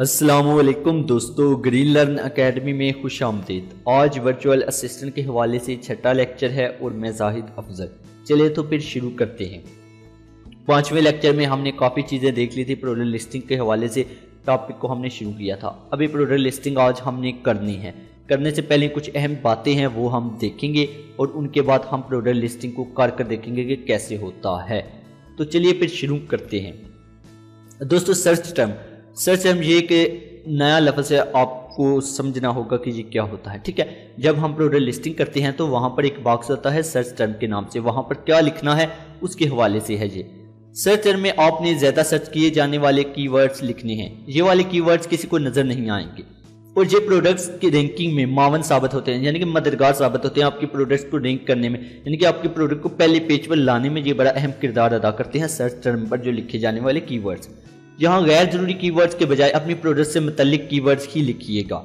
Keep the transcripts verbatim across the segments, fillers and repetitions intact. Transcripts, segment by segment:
अस्सलामुअलैकुम दोस्तों, green learn academy में खुश आमदीद। आज वर्चुअल असिस्टेंट के हवाले से छठा लेक्चर है और मैं जाहिद अफजल। चलिए तो फिर शुरू करते हैं। पांचवें लेक्चर में हमने काफ़ी चीज़ें देख ली थी। प्रोडक्ट लिस्टिंग के हवाले से टॉपिक को हमने शुरू किया था। अभी प्रोडक्ट लिस्टिंग आज हमने करनी है। करने से पहले कुछ अहम बातें हैं वो हम देखेंगे और उनके बाद हम प्रोडक्ट लिस्टिंग को कर कर देखेंगे कि कैसे होता है। तो चलिए फिर शुरू करते हैं। दोस्तों, सर्च टर्म सर्च टर्म ये एक नया लफ्ज़ है, आपको समझना होगा कि ये क्या होता है। ठीक है, जब हम प्रोडक्ट लिस्टिंग करते हैं तो वहाँ पर एक बॉक्स होता है सर्च टर्म के नाम से। वहाँ पर क्या लिखना है उसके हवाले से है ये। सर्च टर्म में आपने ज़्यादा सर्च किए जाने वाले कीवर्ड्स लिखने हैं। ये वाले कीवर्ड्स किसी को नज़र नहीं आएंगे और ये प्रोडक्ट्स की रैंकिंग में मावन साबित होते हैं, यानी कि मददगार साबित होते हैं आपकी प्रोडक्ट्स को रैंक करने में। यानी कि आपके प्रोडक्ट को पहले पेज पर लाने में ये बड़ा अहम किरदार अदा करते हैं सर्च टर्म पर जो लिखे जाने वाले कीवर्ड्स। यहाँ गैर जरूरी कीवर्ड्स के बजाय अपनी प्रोडक्ट से मुतल्लिक कीवर्ड्स ही लिखिएगा।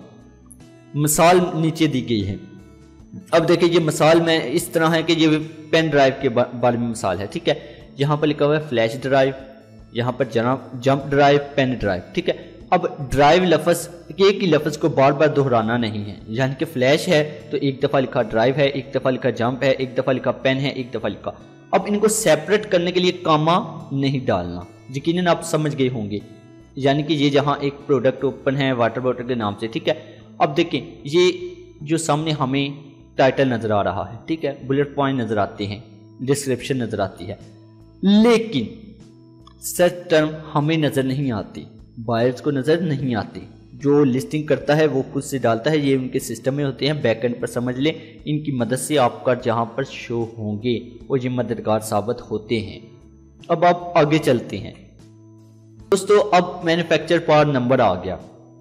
मिसाल नीचे दी गई है। अब देखिए, ये मिसाल में इस तरह है कि ये पेन ड्राइव के बारे में मिसाल है। ठीक है, यहाँ पर लिखा हुआ है फ्लैश ड्राइव, यहाँ पर जंप ड्राइव, पेन ड्राइव। ठीक है, अब ड्राइव लफ्ज़ एक ही लफ्ज़ को बार बार दोहराना नहीं है। यानी कि फ्लैश है तो एक दफ़ा लिखा ड्राइव है, एक दफ़ा लिखा जंप है, एक दफ़ा लिखा पेन है, एक दफ़ा लिखा। अब इनको सेपरेट करने के लिए कामा नहीं डालना, यकीनन आप समझ गए होंगे। यानी कि ये जहाँ एक प्रोडक्ट ओपन है वाटर बॉटल के नाम से। ठीक है, अब देखें ये जो सामने हमें टाइटल नज़र आ रहा है, ठीक है, बुलेट पॉइंट नज़र आते हैं, डिस्क्रिप्शन नज़र आती है, लेकिन सर्च टर्म हमें नज़र नहीं आती, बायर्स को नज़र नहीं आती। जो लिस्टिंग करता है वो खुद से डालता है। ये उनके सिस्टम में होते हैं, बैकएंड पर समझ लें। इनकी मदद से आपका जहाँ पर शो होंगे और ये मददगार साबित होते हैं। अब आप आगे चलते हैं दोस्तों। अब मैन्युफैक्चर पार्ट नंबर आ गया,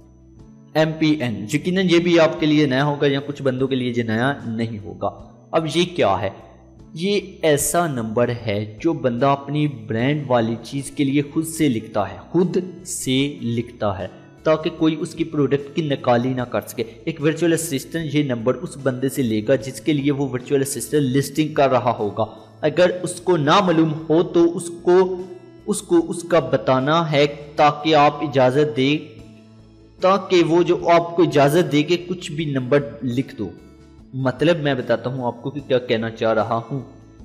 एम पी एन। यकीनन ये भी आपके लिए नया होगा या कुछ बंदों के लिए ये नया नहीं होगा। अब ये क्या है? ये ऐसा नंबर है जो बंदा अपनी ब्रांड वाली चीज़ के लिए खुद से लिखता है, खुद से लिखता है ताकि कोई उसकी प्रोडक्ट की नकाली ना कर सके। एक वर्चुअल असिस्टेंट ये नंबर उस बंदे से लेगा जिसके लिए वो वर्चुअल असिस्टेंट लिस्टिंग कर रहा होगा। अगर उसको ना मालूम हो तो उसको उसको उसका बताना है ताकि आप इजाज़त दे, ताकि वो जो आपको इजाज़त दे के कुछ भी नंबर लिख दो। मतलब मैं बताता हूं आपको कि क्या कहना चाह रहा हूं।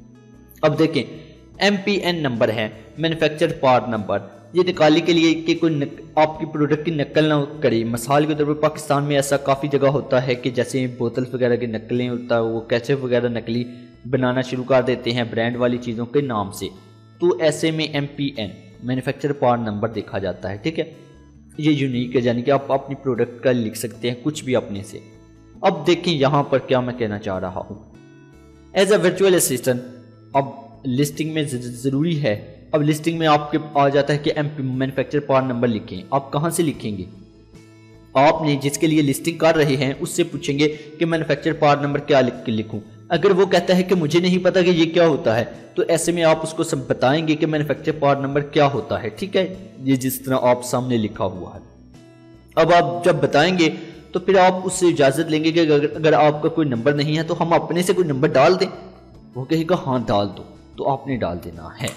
अब देखें, एम पी एन नंबर है, मैन्युफैक्चर पार्ट नंबर। ये निकालने के लिए कि कोई नक, आपकी प्रोडक्ट की नकल ना करे। मिसाल के तौर पर पाकिस्तान में ऐसा काफ़ी जगह होता है कि जैसे बोतल वगैरह की नकलें होता है, वो कैचअप वगैरह नकली बनाना शुरू कर देते हैं ब्रांड वाली चीज़ों के नाम से। तो ऐसे में M P N manufacture part number देखा जाता है। ठीक है, ये यूनिक है, यानी कि आप अपनी प्रोडक्ट का लिख सकते हैं कुछ भी अपने से। अब देखें यहाँ पर क्या मैं कहना चाह रहा हूँ। एज अ वर्चुअल असिस्टेंट अब लिस्टिंग में ज़रूरी है। अब लिस्टिंग में आपके आ जाता है कि M P manufacture part number लिखें। आप कहाँ से लिखेंगे? आपने जिसके लिए लिस्टिंग कर रहे हैं उससे पूछेंगे कि मैन्युफैक्चर पार्ट नंबर क्या लिख के लिखूँ। अगर वो कहता है कि मुझे नहीं पता कि ये क्या होता है, तो ऐसे में आप उसको सब बताएंगे कि मैन्युफैक्चर पार्ट नंबर क्या होता है। ठीक है, ये जिस तरह आप सामने लिखा हुआ है। अब आप जब बताएंगे तो फिर आप उससे इजाज़त लेंगे कि अगर, अगर आपका कोई नंबर नहीं है तो हम अपने से कोई नंबर डाल दें। वो कहेगा हाँ डाल दो, तो आपने डाल देना है।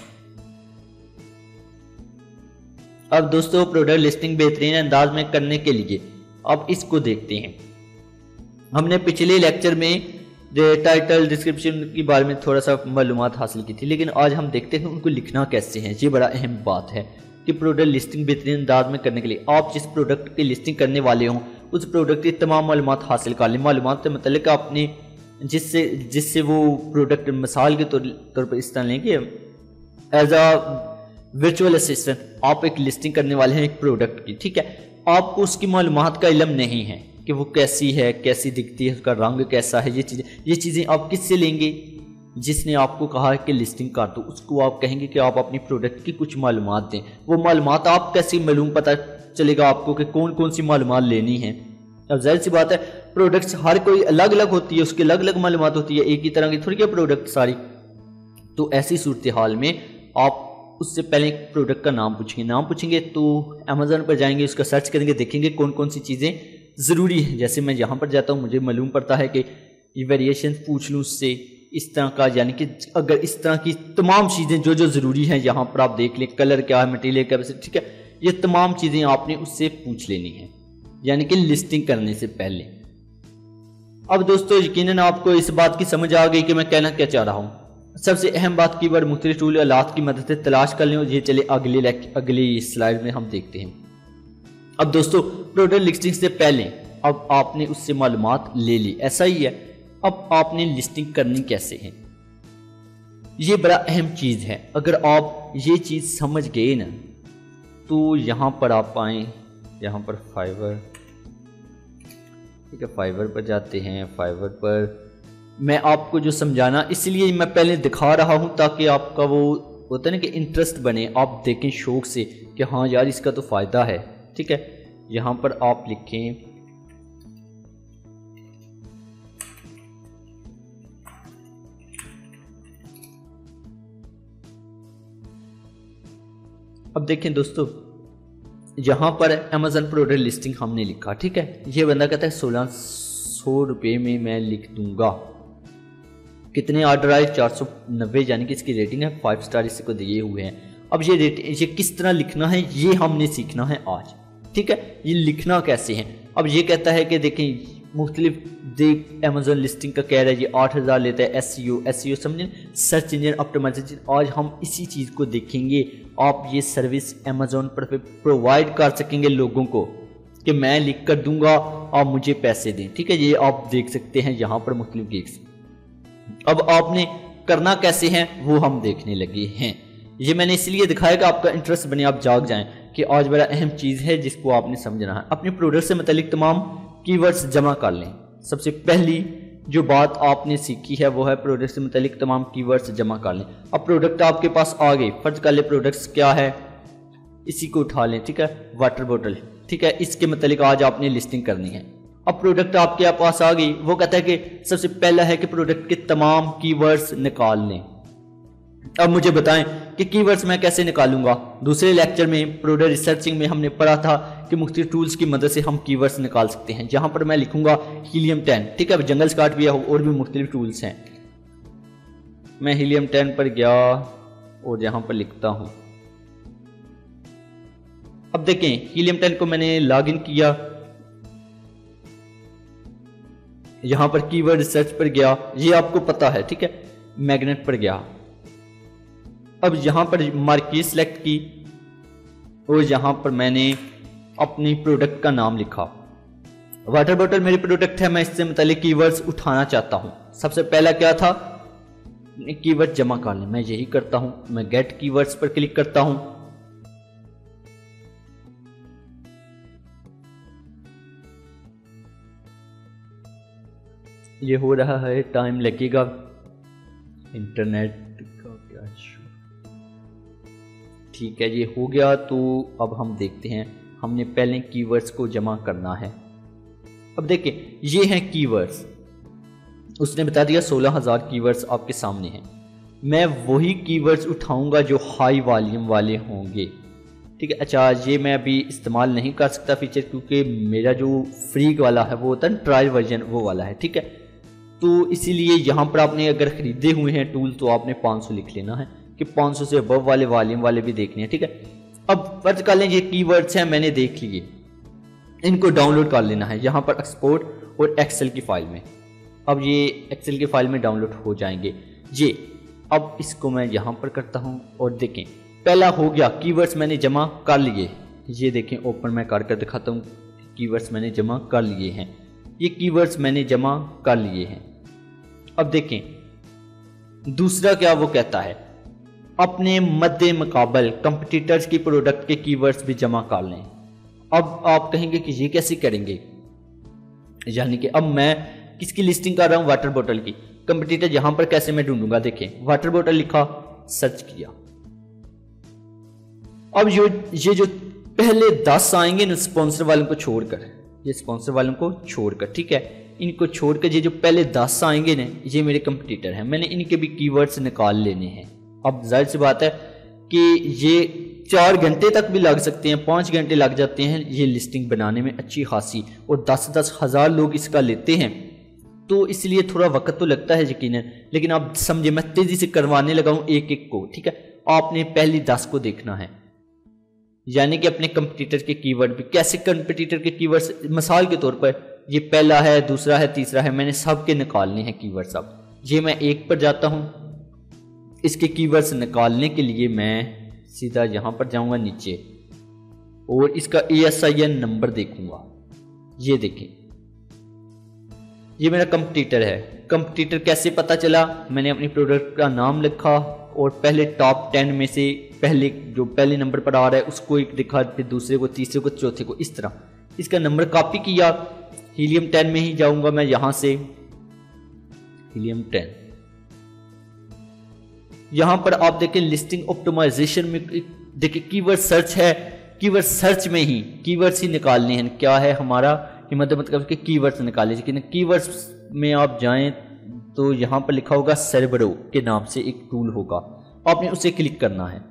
अब दोस्तों, प्रोडक्ट लिस्टिंग बेहतरीन अंदाज में करने के लिए अब इसको देखते हैं। हमने पिछले लेक्चर में टाइटल डिस्क्रिप्शन के बारे में थोड़ा सा मालूमात हासिल की थी, लेकिन आज हम देखते हैं उनको लिखना कैसे है। ये बड़ा अहम बात है कि प्रोडक्ट लिस्टिंग बेहतरीन अंदाज में करने के लिए आप जिस प्रोडक्ट की लिस्टिंग करने वाले हों उस प्रोडक्ट की तमाम मालूमात हासिल कर लें। मालूमात से मतलब अपने जिससे जिससे वो प्रोडक्ट मिसाल के तौर पर इस तरह लें कि एज अ वर्चुअल असिस्टेंट आप एक लिस्टिंग करने वाले हैं एक प्रोडक्ट की। ठीक है, आपको उसकी मालूमात का इल्म नहीं है कि वो कैसी है, कैसी दिखती है, उसका रंग कैसा है। ये चीज़ें ये चीज़ें आप किससे लेंगे? जिसने आपको कहा है कि लिस्टिंग कर दो, उसको आप कहेंगे कि आप अपनी प्रोडक्ट की कुछ मालूमात दें। वो मालूमात आप कैसी मालूम पता चलेगा आपको कि कौन कौन सी मालूमात लेनी है? अब जाहिर सी बात है, प्रोडक्ट्स हर कोई अलग अलग होती है, उसकी अलग अलग मालूमात होती है, एक ही तरह की थोड़ी है प्रोडक्ट सारी। तो ऐसी सूरत हाल में आप उससे पहले प्रोडक्ट का नाम पूछेंगे। नाम पूछेंगे तो अमेज़न पर जाएंगे, उसका सर्च करेंगे, देखेंगे कौन कौन सी चीज़ें ज़रूरी है। जैसे मैं यहाँ पर जाता हूँ, मुझे मालूम पड़ता है कि ये वेरिएशन पूछ लूँ उससे, इस तरह का, यानी कि अगर इस तरह की तमाम चीज़ें जो जो ज़रूरी हैं यहाँ पर आप देख लें, कलर क्या है, मटीरियल क्या है, ठीक है, ये तमाम चीज़ें आपने उससे पूछ लेनी है, यानी कि लिस्टिंग करने से पहले। अब दोस्तों यकीनन आपको इस बात की समझ आ गई कि मैं कहना क्या चाह रहा हूँ। सबसे अहम बात कीवर्ड मुख्तलिफ टूल आलात की मदद से तलाश कर लें, और ये चले अगले अगली स्लाइड में हम देखते हैं। अब दोस्तों प्रोडक्ट लिस्टिंग से पहले अब आपने उससे मालूमात ले ली, ऐसा ही है। अब आपने लिस्टिंग करनी कैसे है, ये बड़ा अहम चीज़ है। अगर आप ये चीज़ समझ गए ना, तो यहाँ पर आप आए, यहाँ पर फाइवर, ठीक है, फाइवर पर जाते हैं। फाइवर पर मैं आपको जो समझाना इसलिए मैं पहले दिखा रहा हूँ ताकि आपका वो होता है ना कि इंटरेस्ट बने, आप देखें शौक से कि हाँ यार इसका तो फ़ायदा है। ठीक है, यहाँ पर आप लिखें अब देखें दोस्तों, यहाँ पर अमेज़न प्रोडक्ट लिस्टिंग हमने लिखा, ठीक है। ये बंदा कहता है सोलह सौ रुपये में मैं लिख दूंगा। कितने ऑर्डर आए? चार सौ नब्बे, यानी कि इसकी रेटिंग है फाइव स्टार इसको दिए हुए हैं। अब ये रेट ये किस तरह लिखना है ये हमने सीखना है आज, ठीक है। ये लिखना कैसे है? अब ये कहता है कि देखें मुख्तलिफ देख अमेज़न लिस्टिंग का कह रहा है, ये आठ हज़ार लेता है। S C O S C ओ समझें, सर्च इंजन ऑप्टिमाइजेशन। आज हम इसी चीज़ को देखेंगे। आप ये सर्विस अमेज़न पर प्रोवाइड कर सकेंगे लोगों को कि मैं लिख कर दूंगा, आप मुझे पैसे दें, ठीक है। ये आप देख सकते हैं यहाँ पर मुख्तलिफ गिग्स। अब आपने करना कैसे है वो हम देखने लगे हैं। ये मैंने इसलिए दिखाया कि आपका इंटरेस्ट बने, आप जाग जाएं कि आज बड़ा अहम चीज़ है जिसको आपने समझना है। अपने प्रोडक्ट से मुतालिक तमाम कीवर्ड्स जमा कर लें। सबसे पहली जो बात आपने सीखी है वो है प्रोडक्ट से मुतालिक तमाम कीवर्ड्स जमा कर लें। अब प्रोडक्ट आपके पास आ गए, फर्ज कर ले प्रोडक्ट्स क्या है, इसी को उठा लें, ठीक है। वाटर बोतल, ठीक है, इसके मुतालिक आज आपने लिस्टिंग करनी है। अब प्रोडक्ट आपके पास आ गई, वो कहता है कि सबसे पहला है कि प्रोडक्ट के तमाम कीवर्ड्स निकाल लें। अब मुझे बताएं कि कीवर्ड्स मैं कैसे निकालूंगा। दूसरे लेक्चर में प्रोडक्ट रिसर्चिंग में हमने पढ़ा था कि मुख्तलिफ टूल्स की मदद से हम कीवर्ड्स निकाल सकते हैं। जहां पर मैं लिखूंगा हीलियम टेन, ठीक है। जंगल स्काट भी है और भी मुख्तलिफ टूल्स हैं। मैं हीलियम टेन पर गया और यहां पर लिखता हूं। अब देखें हीलियम टेन को मैंने लॉग इन किया, यहां पर कीवर्ड सर्च पर गया, ये आपको पता है, ठीक है। मैग्नेट पर गया, अब यहां पर मार्केट सेलेक्ट की और यहां पर मैंने अपनी प्रोडक्ट का नाम लिखा। वाटर बोतल मेरी प्रोडक्ट है, मैं इससे मुतालिक कीवर्ड्स उठाना चाहता हूं। सबसे पहला क्या था, कीवर्ड जमा कर लें। मैं यही करता हूं, मैं गेट कीवर्ड्स पर क्लिक करता हूं। ये हो रहा है, टाइम लगेगा, इंटरनेट का क्या इशू, ठीक है। ये हो गया। तो अब हम देखते हैं, हमने पहले कीवर्ड्स को जमा करना है। अब देखिए ये हैं कीवर्ड्स, उसने बता दिया सोलह हज़ार कीवर्ड्स आपके सामने हैं। मैं वही कीवर्ड्स उठाऊंगा जो हाई वॉल्यूम वाले होंगे, ठीक है। अच्छा, ये मैं अभी इस्तेमाल नहीं कर सकता फीचर, क्योंकि मेरा जो फ्री वाला है वो होता है ट्रायल वर्जन, वो वाला है, ठीक है। तो इसीलिए यहाँ पर आपने अगर ख़रीदे हुए हैं टूल तो आपने पाँच सौ लिख लेना है कि पाँच सौ से अबव वाले वॉल्यूम वाले भी देखने हैं, ठीक है। अब फर्ज कर लें ये कीवर्ड्स हैं, मैंने देख लिए, इनको डाउनलोड कर लेना है यहाँ पर एक्सपोर्ट और एक्सेल की फाइल में। अब ये एक्सेल की फाइल में डाउनलोड हो जाएंगे ये। अब इसको मैं यहाँ पर करता हूँ और देखें पहला हो गया, कीवर्ड्स मैंने जमा कर लिए। ये देखें ओपन मैं कर कर दिखाता हूँ, कीवर्ड्स मैंने जमा कर लिए हैं। ये कीवर्ड्स मैंने जमा कर लिए हैं। अब देखें दूसरा क्या वो कहता है, अपने मद्दे मुकाबल कंपटीटर्स की प्रोडक्ट के कीवर्ड्स भी जमा कर लें। अब आप कहेंगे कि ये कैसे करेंगे, यानी कि अब मैं किसकी लिस्टिंग कर रहा हूं, वाटर बोतल की। कंपटीटर यहां पर कैसे मैं ढूंढूंगा, देखें वाटर बोतल लिखा, सर्च किया। अब ये ये जो पहले दस आएंगे ना स्पॉन्सर वालों को छोड़कर, ये स्पॉन्सर वालों को छोड़कर, ठीक है, इनको छोड़कर ये जो पहले दस आएंगे ना ये मेरे कंपटीटर हैं। मैंने इनके भी कीवर्ड्स निकाल लेने हैं। अब जाहिर सी बात है कि ये चार घंटे तक भी लग सकते हैं, पाँच घंटे लग जाते हैं ये लिस्टिंग बनाने में अच्छी खासी, और दस दस हज़ार लोग इसका लेते हैं, तो इसलिए थोड़ा वक्त तो लगता है यकीनन। लेकिन आप समझे मैं तेज़ी से करवाने लगा हूँ एक एक को, ठीक है। आपने पहली दस को देखना है। यानी कि अपने कंपटीटर के कीवर्ड भी। कैसे कंपटीटर के कीवर्ड्स? मिसाल के तौर पर ये पहला है, दूसरा है, तीसरा है, मैंने सबके निकालने हैं कीवर्ड्स। अब ये मैं एक पर जाता हूं, इसके कीवर्ड्स निकालने के लिए मैं सीधा यहां पर जाऊंगा नीचे और इसका A S I N number देखूंगा। ये देखें, ये मेरा कंपटीटर है। कंपटीटर कैसे पता चला? मैंने अपनी प्रोडक्ट का नाम लिखा और पहले टॉप टेन में से पहले जो पहले नंबर पर आ रहा है उसको एक दिखा, फिर दूसरे को, तीसरे को, चौथे को, इस तरह इसका नंबर कॉपी किया। हीलियम टेन में ही जाऊंगा मैं, यहां से हीलियम टेन। यहां पर आप देखें लिस्टिंग ऑप्टिमाइजेशन में देखिए कीवर्ड सर्च है, कीवर्ड सर्च में ही कीवर्ड्स ही निकालने हैं। क्या है हमारा कि मतलब मतलब कि कीवर्ड्स निकाले, लेकिन कीवर्ड्स में आप जाएं तो यहां पर लिखा होगा सर्वरो के नाम से एक टूल होगा, आपने उसे क्लिक करना है।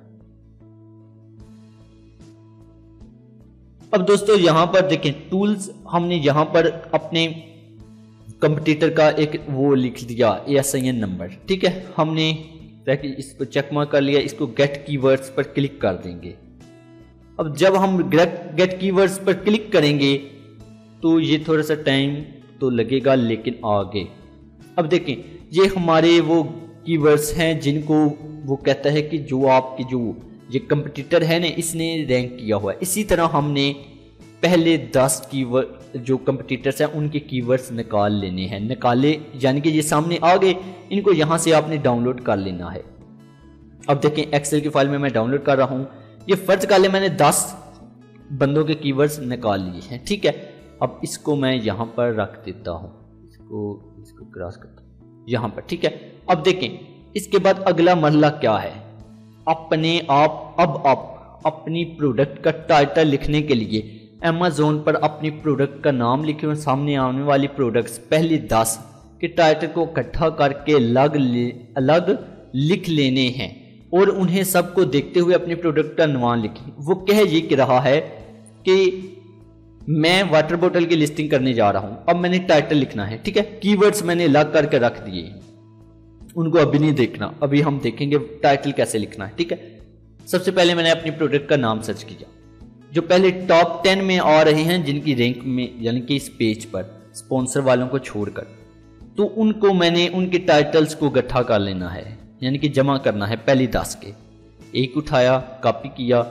अब दोस्तों यहां पर देखें टूल्स, हमने यहां पर अपने कंपटीटर का एक वो लिख दिया A S I N number, ठीक है। हमने इसको चेक मार्क कर लिया, इसको गेट कीवर्ड्स पर क्लिक कर देंगे। अब जब हम गेट कीवर्ड्स पर क्लिक करेंगे तो ये थोड़ा सा टाइम तो लगेगा, लेकिन आगे अब देखें ये हमारे वो कीवर्ड्स हैं जिनको वो कहता है कि जो आपकी जो ये कंपटीटर है ना इसने रैंक किया हुआ है। इसी तरह हमने पहले दस कीवर्ड जो कंपटीटर्स हैं उनके कीवर्ड्स निकाल लेने हैं। निकाले यानी कि ये सामने आ गए, इनको यहाँ से आपने डाउनलोड कर लेना है। अब देखें एक्सेल की फाइल में मैं डाउनलोड कर रहा हूँ। ये फर्ज कर ले मैंने दस बंदों के कीवर्ड्स निकाल लिए हैं, ठीक है। अब इसको मैं यहाँ पर रख देता हूँ, इसको इसको क्रॉस करता हूँ यहाँ पर, ठीक है। अब देखें इसके बाद अगला मरहला क्या है। अपने आप अब आप अपनी प्रोडक्ट का टाइटल लिखने के लिए अमेज़न पर अपनी प्रोडक्ट का नाम लिखे और सामने आने वाली प्रोडक्ट्स पहले दस के टाइटल को इकट्ठा करके अलग अलग लिख लेने हैं और उन्हें सबको देखते हुए अपनी प्रोडक्ट का नाम लिखें। वो कह ये रहा है कि मैं वाटर बोतल की लिस्टिंग करने जा रहा हूं, अब मैंने टाइटल लिखना है, ठीक है। कीवर्ड्स मैंने अलग करके रख दिए, उनको अभी नहीं देखना, अभी हम देखेंगे टाइटल कैसे लिखना है, ठीक है। सबसे पहले मैंने अपनी प्रोडक्ट का नाम सर्च किया, जो पहले टॉप टेन में आ रहे हैं जिनकी रैंक में यानी कि इस पेज पर स्पॉन्सर वालों को छोड़कर, तो उनको मैंने उनके टाइटल्स को इकट्ठा कर लेना है, यानी कि जमा करना है पहली दस के। एक उठाया, कॉपी किया,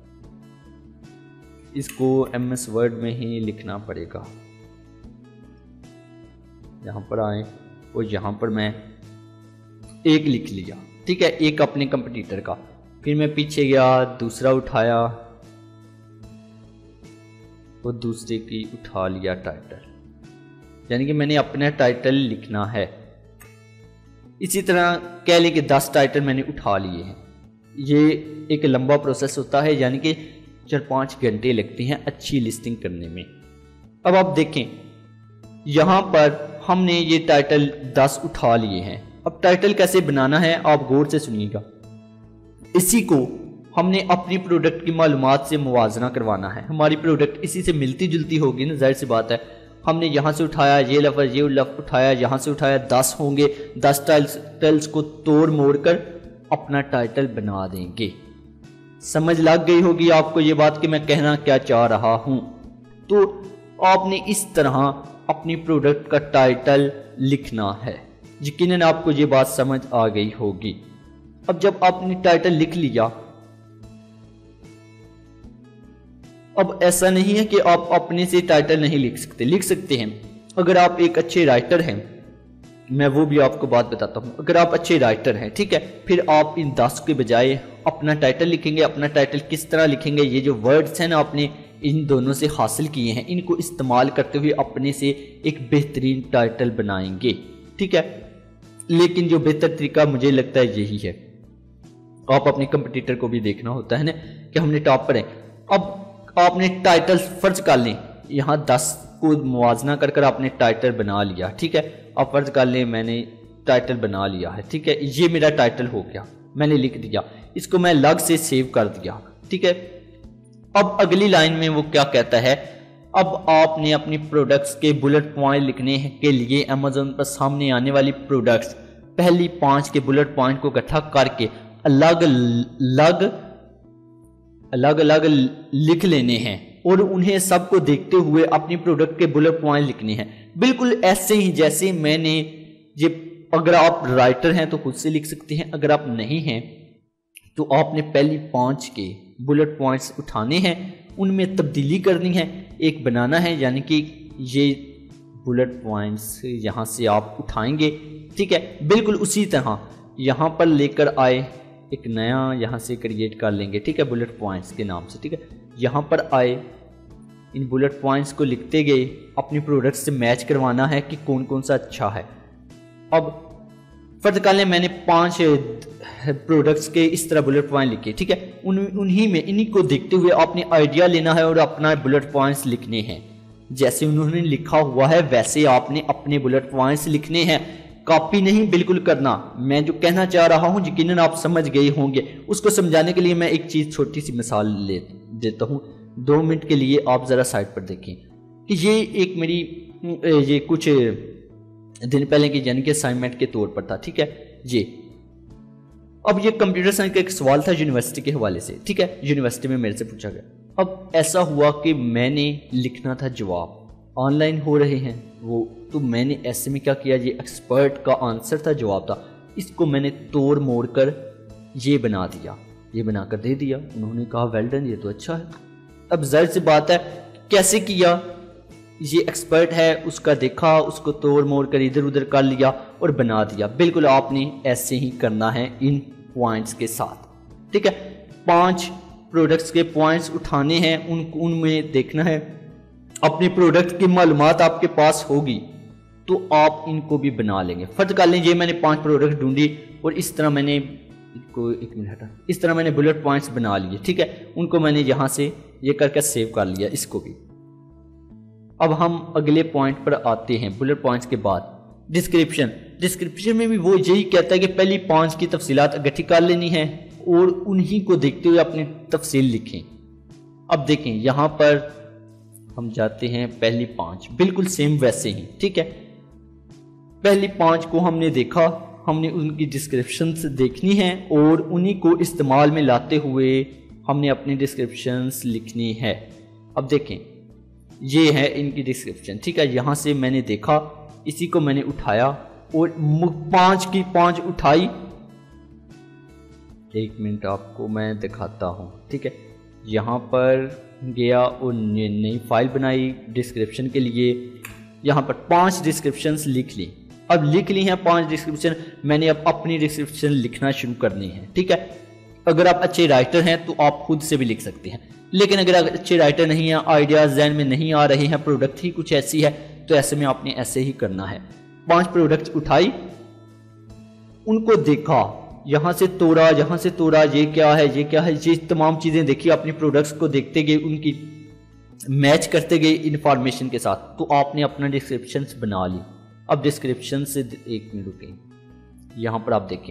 इसको एम एस वर्ड में ही लिखना पड़ेगा। यहां पर आए और यहां पर मैं एक लिख लिया, ठीक है, एक अपने कंपटीटर का। फिर मैं पीछे गया, दूसरा उठाया और दूसरे की उठा लिया टाइटल, यानी कि मैंने अपना टाइटल लिखना है। इसी तरह कह लें कि दस टाइटल मैंने उठा लिए हैं। ये एक लंबा प्रोसेस होता है, यानी कि चार पाँच घंटे लगते हैं अच्छी लिस्टिंग करने में। अब आप देखें यहाँ पर हमने ये टाइटल दस उठा लिए हैं। अब टाइटल कैसे बनाना है आप गौर से सुनिएगा। इसी को हमने अपनी प्रोडक्ट की मालूमात से मुवाजना करवाना है। हमारी प्रोडक्ट इसी से मिलती जुलती होगी ना, जाहिर सी बात है। हमने यहाँ से उठाया, ये लफ्ज़ ये लफ्ज़ उठाया, यहाँ से उठाया, दस होंगे, दस टाइटल्स को तोड़ मोड़ कर अपना टाइटल बना देंगे। समझ लग गई होगी आपको ये बात कि मैं कहना क्या चाह रहा हूं। तो आपने इस तरह अपनी प्रोडक्ट का टाइटल लिखना है। यकीनन आपको ये बात समझ आ गई होगी। अब जब आपने टाइटल लिख लिया, अब ऐसा नहीं है कि आप अपने से टाइटल नहीं लिख सकते, लिख सकते हैं। अगर आप एक अच्छे राइटर हैं, मैं वो भी आपको बात बताता हूं। अगर आप अच्छे राइटर हैं, ठीक है, फिर आप इन दस के बजाय अपना टाइटल लिखेंगे। अपना टाइटल किस तरह लिखेंगे? ये जो वर्ड्स हैं ना आपने इन दोनों से हासिल किए हैं, इनको इस्तेमाल करते हुए अपने से एक बेहतरीन टाइटल बनाएंगे, ठीक है। लेकिन जो बेहतर तरीका मुझे लगता है यही है। आप अपने कंपटीटर को भी देखना होता है ना कि हमने टॉप पर है। अब आपने टाइटल फर्ज कर लें, यहाँ दस को मुवाजना कर कर आपने टाइटल बना लिया, ठीक है। आप फर्ज कर लें मैंने टाइटल बना लिया है, ठीक है, ये मेरा टाइटल हो गया, मैंने लिख दिया, इसको मैं अलग से सेव कर दिया, ठीक है। अब अगली लाइन में वो क्या कहता है, अब आपने अपनी प्रोडक्ट्स के बुलेट पॉइंट लिखने के लिए अमेज़न पर सामने आने वाली प्रोडक्ट्स पहली पांच के बुलेट पॉइंट को इकट्ठा करके अलग अलग अलग अलग लिख लेने हैं और उन्हें सबको देखते हुए अपनी प्रोडक्ट के बुलेट पॉइंट लिखने हैं, बिल्कुल ऐसे ही जैसे मैंने ये। अगर आप राइटर हैं तो खुद से लिख सकते हैं, अगर आप नहीं हैं तो आपने पहली पांच के बुलेट पॉइंट्स उठाने हैं, उनमें तब्दीली करनी है, एक बनाना है, यानी कि ये बुलेट पॉइंट्स यहाँ से आप उठाएंगे, ठीक है। बिल्कुल उसी तरह यहाँ पर लेकर आए, एक नया यहाँ से क्रिएट कर लेंगे, ठीक है, बुलेट पॉइंट्स के नाम से, ठीक है। यहाँ पर आए, इन बुलेट पॉइंट्स को लिखते गए, अपनी प्रोडक्ट से मैच करवाना है कि कौन कौन सा अच्छा है। अब फर्ज कर लें मैंने पांच प्रोडक्ट्स के इस तरह बुलेट पॉइंट लिखे, ठीक है। उन उन्हीं में इन्हीं को देखते हुए आपने आइडिया लेना है और अपना बुलेट पॉइंट्स लिखने हैं। जैसे उन्होंने लिखा हुआ है वैसे आपने अपने बुलेट पॉइंट्स लिखने हैं, कॉपी नहीं बिल्कुल करना। मैं जो कहना चाह रहा हूं यकीनन आप समझ गए होंगे। उसको समझाने के लिए मैं एक चीज छोटी सी मिसाल ले देता हूं, दो मिनट के लिए आप जरा साइड पर देखें कि ये एक मेरी ये कुछ दिन पहले की यानी कि असाइनमेंट के तौर पर था, ठीक है जी। अब ये कंप्यूटर साइंस का एक सवाल था यूनिवर्सिटी के हवाले से, ठीक है, यूनिवर्सिटी में मेरे से पूछा गया। अब ऐसा हुआ कि मैंने लिखना था जवाब, ऑनलाइन हो रहे हैं वो, तो मैंने ऐसे में क्या किया, ये एक्सपर्ट का आंसर था, जवाब था, इसको मैंने तोड़ मोड़ कर ये बना दिया, ये बनाकर दे दिया। उन्होंने कहा वेल डन, ये तो अच्छा है। अब जाहिर सी बात है कैसे किया, ये एक्सपर्ट है, उसका देखा, उसको तोड़ मोड़ कर इधर उधर कर लिया और बना दिया। बिल्कुल आपने ऐसे ही करना है इन पॉइंट्स के साथ, ठीक है। पांच प्रोडक्ट्स के पॉइंट्स उठाने हैं, उन उनमें देखना है, अपने प्रोडक्ट की मालूमात आपके पास होगी तो आप इनको भी बना लेंगे। फर्ज कर लें ये मैंने पांच प्रोडक्ट ढूंढी और इस तरह मैंने इनको एक मिनट हटा इस तरह मैंने बुलेट पॉइंट्स बना लिए, ठीक है। उनको मैंने यहाँ से ये करके सेव कर लिया, इसको भी। अब हम अगले पॉइंट पर आते हैं। बुलेट पॉइंट्स के बाद डिस्क्रिप्शन। डिस्क्रिप्शन में भी वो यही कहता है कि पहली पांच की तफसीलात इकट्ठी कर लेनी है और उन्हीं को देखते हुए अपनी तफसील लिखें। अब देखें यहाँ पर हम जाते हैं पहली पांच, बिल्कुल सेम वैसे ही, ठीक है। पहली पांच को हमने देखा, हमने उनकी डिस्क्रिप्शंस देखनी है और उन्हीं को इस्तेमाल में लाते हुए हमने अपनी डिस्क्रिप्शंस लिखनी है। अब देखें ये है इनकी डिस्क्रिप्शन, ठीक है। यहाँ से मैंने देखा, इसी को मैंने उठाया और पांच की पांच उठाई। एक मिनट आपको मैं दिखाता हूँ, ठीक है। यहाँ पर गया और नई फाइल बनाई डिस्क्रिप्शन के लिए। यहाँ पर पांच डिस्क्रिप्शंस लिख ली। अब लिख ली हैं पांच डिस्क्रिप्शन, मैंने अब अपनी डिस्क्रिप्शन लिखना शुरू करनी है, ठीक है। अगर आप अच्छे राइटर हैं तो आप खुद से भी लिख सकते हैं, लेकिन अगर आप अच्छे राइटर नहीं हैं, आइडियाज जहन में नहीं आ रहे हैं, प्रोडक्ट ही कुछ ऐसी है, तो ऐसे में आपने ऐसे ही करना है। पांच प्रोडक्ट उठाई, उनको देखा, यहां से तोड़ा, यहां से तोड़ा, ये क्या है, ये क्या है, ये तमाम चीजें देखी, अपनी प्रोडक्ट्स को देखते गए, उनकी मैच करते गए इंफॉर्मेशन के साथ, तो आपने अपना डिस्क्रिप्शन बना ली। अब डिस्क्रिप्शन से एक मिनट रुकें, यहां पर आप देखें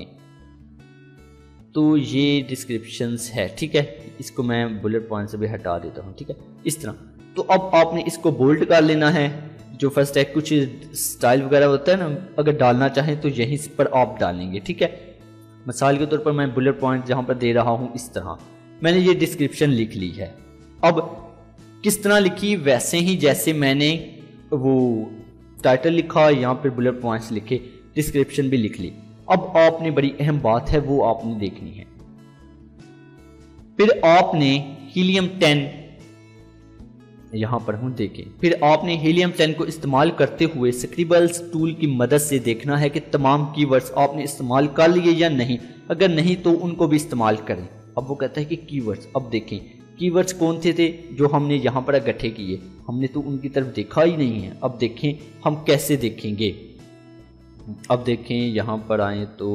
तो ये डिस्क्रिप्शंस है, ठीक है। इसको मैं बुलेट पॉइंट से भी हटा देता हूं, ठीक है, इस तरह। तो अब आपने इसको बोल्ड कर लेना है। जो फर्स्ट है कुछ स्टाइल वगैरह होता है ना, अगर डालना चाहें तो यहीं पर आप डालेंगे, ठीक है। मिसाल के तौर पर मैं बुलेट पॉइंट जहां पर दे रहा हूं, इस तरह मैंने ये डिस्क्रिप्शन लिख ली है। अब किस तरह लिखी, वैसे ही जैसे मैंने वो टाइटल लिखा, यहाँ पर बुलेट पॉइंट्स लिखे, डिस्क्रिप्शन भी लिख ली। अब आपने बड़ी अहम बात है वो आपने देखनी है। फिर आपने हीलियम टेन, यहां पर हूं देखें, फिर आपने हीलियम टेन को इस्तेमाल करते हुए स्क्रिबल्स टूल की मदद से देखना है कि तमाम कीवर्ड्स आपने इस्तेमाल कर लिए या नहीं। अगर नहीं तो उनको भी इस्तेमाल करें। अब वो कहता है कि कीवर्ड्स, अब देखें कीवर्ड्स कौन थे थे जो हमने यहां पर इकट्ठे किए, हमने तो उनकी तरफ देखा ही नहीं है। अब देखें हम कैसे देखेंगे। अब देखें यहां पर आए तो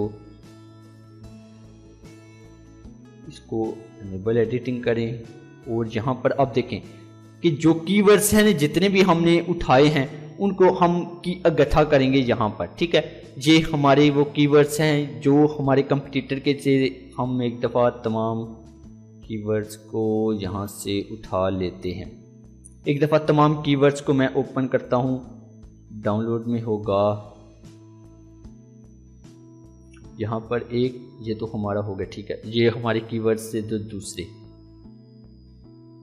इसको एनेबल एडिटिंग करें और यहां पर अब देखें कि जो कीवर्ड्स हैं जितने भी हमने उठाए हैं उनको हम की इकट्ठा करेंगे यहाँ पर, ठीक है। ये हमारे वो कीवर्ड्स हैं जो हमारे कंपटीटर के से हम एक दफ़ा तमाम कीवर्ड्स को यहाँ से उठा लेते हैं। एक दफ़ा तमाम कीवर्ड्स को मैं ओपन करता हूँ, डाउनलोड में होगा यहाँ पर एक, ये तो हमारा हो गया, ठीक है। ये हमारे कीवर्ड्स से तो दूसरे,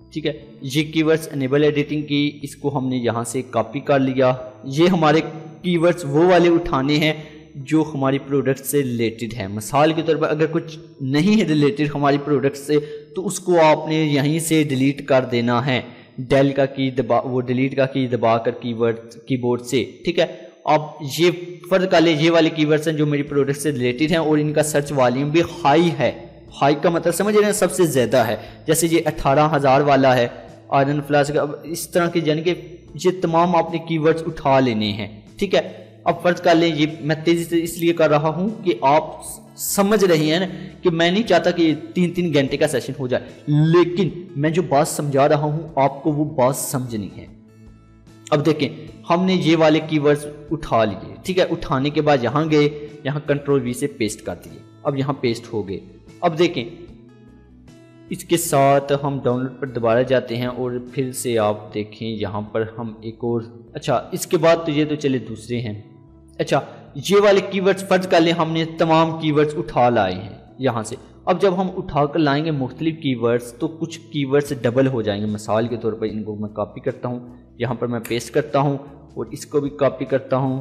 ठीक है। ये कीवर्ड्स एनेबल एडिटिंग की, इसको हमने यहाँ से कॉपी कर लिया। ये हमारे कीवर्ड्स वो वाले उठाने हैं जो हमारी प्रोडक्ट से रिलेटेड है। मिसाल के तौर पर अगर कुछ नहीं है रिलेटेड हमारी प्रोडक्ट से तो उसको आपने यहीं से डिलीट कर देना है। डेल का की दबा वो डिलीट का की दबा कर कीवर्ड कीबोर्ड से, ठीक है। अब ये फर्क कर ले, ये वाले कीवर्ड्स हैं जो मेरी प्रोडक्ट से रिलेटेड हैं और इनका सर्च वॉल्यूम भी हाई है। हाई का मतलब समझ रहे हैं, सबसे ज़्यादा है। जैसे ये अठारह हज़ार वाला है आयरन फ्लास्क का, अब इस तरह के यानी कि ये तमाम आपने कीवर्ड्स उठा लेने हैं, ठीक है। अब फर्ज कर लें, ये मैं तेज़ी से इसलिए कर रहा हूँ कि आप समझ रहे हैं ना कि मैं नहीं चाहता कि तीन तीन घंटे का सेशन हो जाए, लेकिन मैं जो बात समझा रहा हूँ आपको वो बात समझनी है। अब देखें, हमने ये वाले कीवर्ड्स उठा लिए, ठीक है। उठाने के बाद यहाँ गए, यहाँ कंट्रोल वी से पेस्ट कर दिए, अब यहाँ पेस्ट हो गए। अब देखें, इसके साथ हम डाउनलोड पर दोबारा जाते हैं और फिर से आप देखें यहाँ पर हम एक और, अच्छा इसके बाद तो ये तो चले दूसरे हैं। अच्छा, ये वाले कीवर्ड्स फर्ज कर लें हमने तमाम कीवर्ड्स उठा लाए हैं यहाँ से। अब जब हम उठा कर लाएंगे मुख्तलिफ कीवर्ड्स तो कुछ कीवर्ड्स डबल हो जाएंगे। मिसाल के तौर पर इनको मैं कॉपी करता हूँ, यहाँ पर मैं पेस्ट करता हूँ और इसको भी कॉपी करता हूँ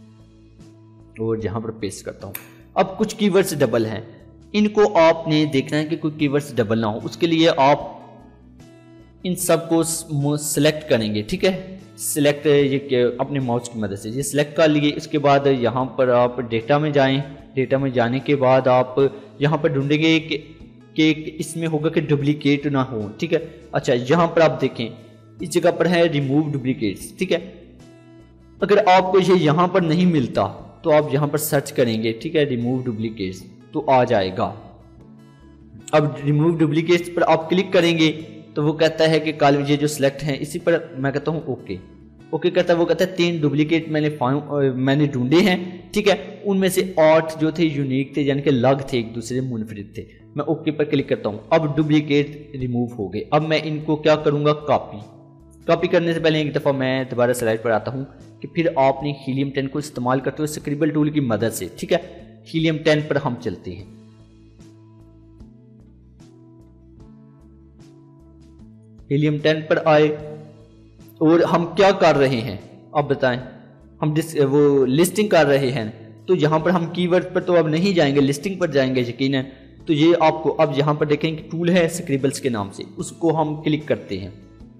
और यहाँ पर पेस्ट करता हूँ। अब कुछ कीवर्ड्स डबल हैं, इनको आपने देखना है कि कोई कीवर्ड्स डबल ना हो। उसके लिए आप इन सब को सिलेक्ट करेंगे, ठीक है। सिलेक्ट ये अपने माउस की मदद से ये सिलेक्ट कर लिए। इसके बाद यहाँ पर आप डेटा में जाएं। डेटा में जाने के बाद आप यहाँ पर ढूंढेंगे कि, कि इसमें होगा कि डुप्लीकेट ना हो, ठीक है। अच्छा, यहाँ पर आप देखें इस जगह पर है रिमूव डुप्लीकेट्स, ठीक है। अगर आपको ये यहाँ पर नहीं मिलता तो आप यहाँ पर सर्च करेंगे, ठीक है, रिमूव डुप्लीकेट्स, तो आ जाएगा। अब रिमूव डुप्लीकेट्स पर आप क्लिक करेंगे तो वो कहता है कि कॉलम ये जो सिलेक्ट हैं, इसी पर मैं कहता हूँ ओके ओके करता है। वो कहता है तीन डुप्लीकेट मैंने फाइंड मैंने ढूंढे हैं, ठीक है। उनमें से आठ जो थे यूनिक थे, यानी कि अलग थे, एक दूसरे मुनफरिद थे। मैं ओके पर क्लिक करता हूँ, अब डुप्लीकेट रिमूव हो गए। अब मैं इनको क्या करूँगा, कॉपी कॉपी करने से पहले एक दफ़ा मैं दोबारा स्लाइड पर आता हूँ कि फिर आपने हीलियम टेन को इस्तेमाल करते हुए स्क्रिबल टूल की मदद से, ठीक है, हीलियम टेन पर हम चलते हैं। हीलियम टेन पर आए और हम क्या कर रहे हैं, अब बताएं। हम डिस वो लिस्टिंग कर रहे हैं, तो यहाँ पर हम कीवर्ड पर तो अब नहीं जाएंगे, लिस्टिंग पर जाएंगे यकीनन। तो ये आपको अब यहाँ पर देखें कि टूल है स्क्रिबल्स के नाम से, उसको हम क्लिक करते हैं।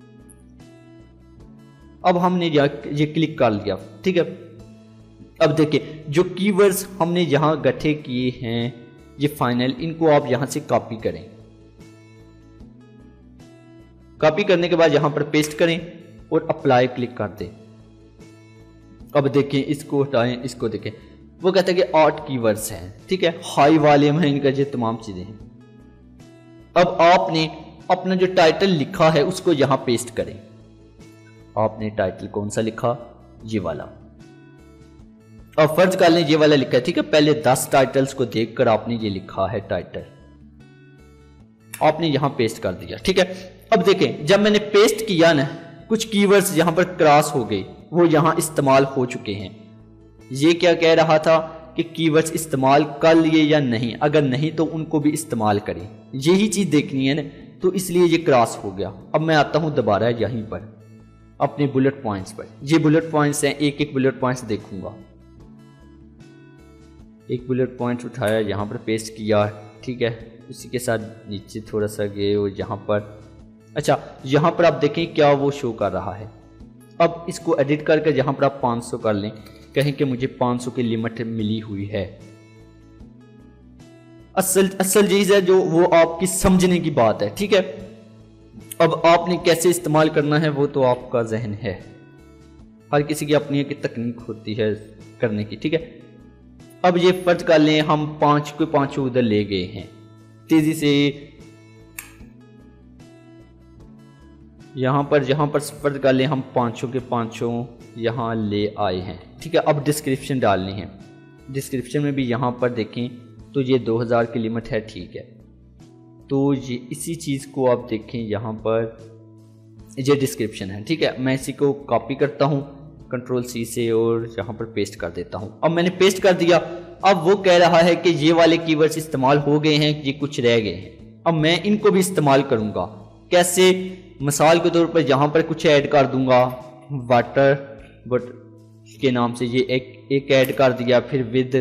अब हमने ये क्लिक कर लिया, ठीक है। अब देखिए जो कीवर्ड्स हमने यहाँ इकट्ठे किए हैं ये फाइनल, इनको आप यहाँ से कॉपी करें। कॉपी करने के बाद यहाँ पर पेस्ट करें और अप्लाई क्लिक कर दें। अब देखिए इसको हटाएं, इसको देखें, वो कहते हैं कि आठ कीवर्ड्स हैं, ठीक है, हाई वॉल्यूम है इनका, ये तमाम चीजें हैं। अब आपने अपना जो टाइटल लिखा है उसको यहाँ पेस्ट करें। आपने टाइटल कौन सा लिखा, ये वाला। अब फर्ज कर लें ये वाला लिखा है, ठीक है। पहले दस टाइटल्स को देखकर आपने ये लिखा है टाइटल, आपने यहाँ पेस्ट कर दिया, ठीक है। अब देखें जब मैंने पेस्ट किया ना, कुछ कीवर्ड्स यहाँ पर क्रॉस हो गए, वो यहाँ इस्तेमाल हो चुके हैं। ये क्या कह रहा था कि कीवर्ड्स इस्तेमाल कर लिए या नहीं, अगर नहीं तो उनको भी इस्तेमाल करें, यही चीज देखनी है ना, तो इसलिए ये क्रॉस हो गया। अब मैं आता हूँ दोबारा यहीं पर अपने बुलेट पॉइंट्स पर। ये बुलेट पॉइंट्स हैं, एक एक बुलेट पॉइंट्स देखूंगा। एक बुलेट पॉइंट उठाया, यहाँ पर पेस्ट किया, ठीक है। उसी के साथ नीचे थोड़ा सा गए और यहाँ पर, अच्छा यहाँ पर आप देखें क्या वो शो कर रहा है। अब इसको एडिट करके यहाँ पर आप पाँच सौ कर लें, कहें कि मुझे पाँच सौ की लिमिट मिली हुई है। असल असल चीज है जो वो आपकी समझने की बात है, ठीक है। अब आपने कैसे इस्तेमाल करना है वो तो आपका जहन है, हर किसी की अपनी एक तकनीक होती है करने की, ठीक है। अब ये फर्ज कर लें हम पांच को पांचों उधर ले गए हैं, तेजी से यहाँ पर यहाँ पर फर्ज कर लें हम पांचों के पांचों यहाँ ले आए हैं, ठीक है। अब डिस्क्रिप्शन डालनी है, डिस्क्रिप्शन में भी यहाँ पर देखें तो ये दो हज़ार की लिमिट है, ठीक है। तो ये इसी चीज़ को आप देखें, यहाँ पर ये डिस्क्रिप्शन है, ठीक है। मैं इसी को कॉपी करता हूँ कंट्रोल सी से और यहाँ पर पेस्ट कर देता हूँ। अब मैंने पेस्ट कर दिया। अब वो कह रहा है कि ये वाले कीवर्ड्स इस्तेमाल हो गए हैं, ये कुछ रह गए हैं। अब मैं इनको भी इस्तेमाल करूँगा, कैसे मिसाल के तौर पर यहाँ पर कुछ ऐड कर दूंगा, वाटर बट के नाम से ये एक एक ऐड कर दिया, फिर विद,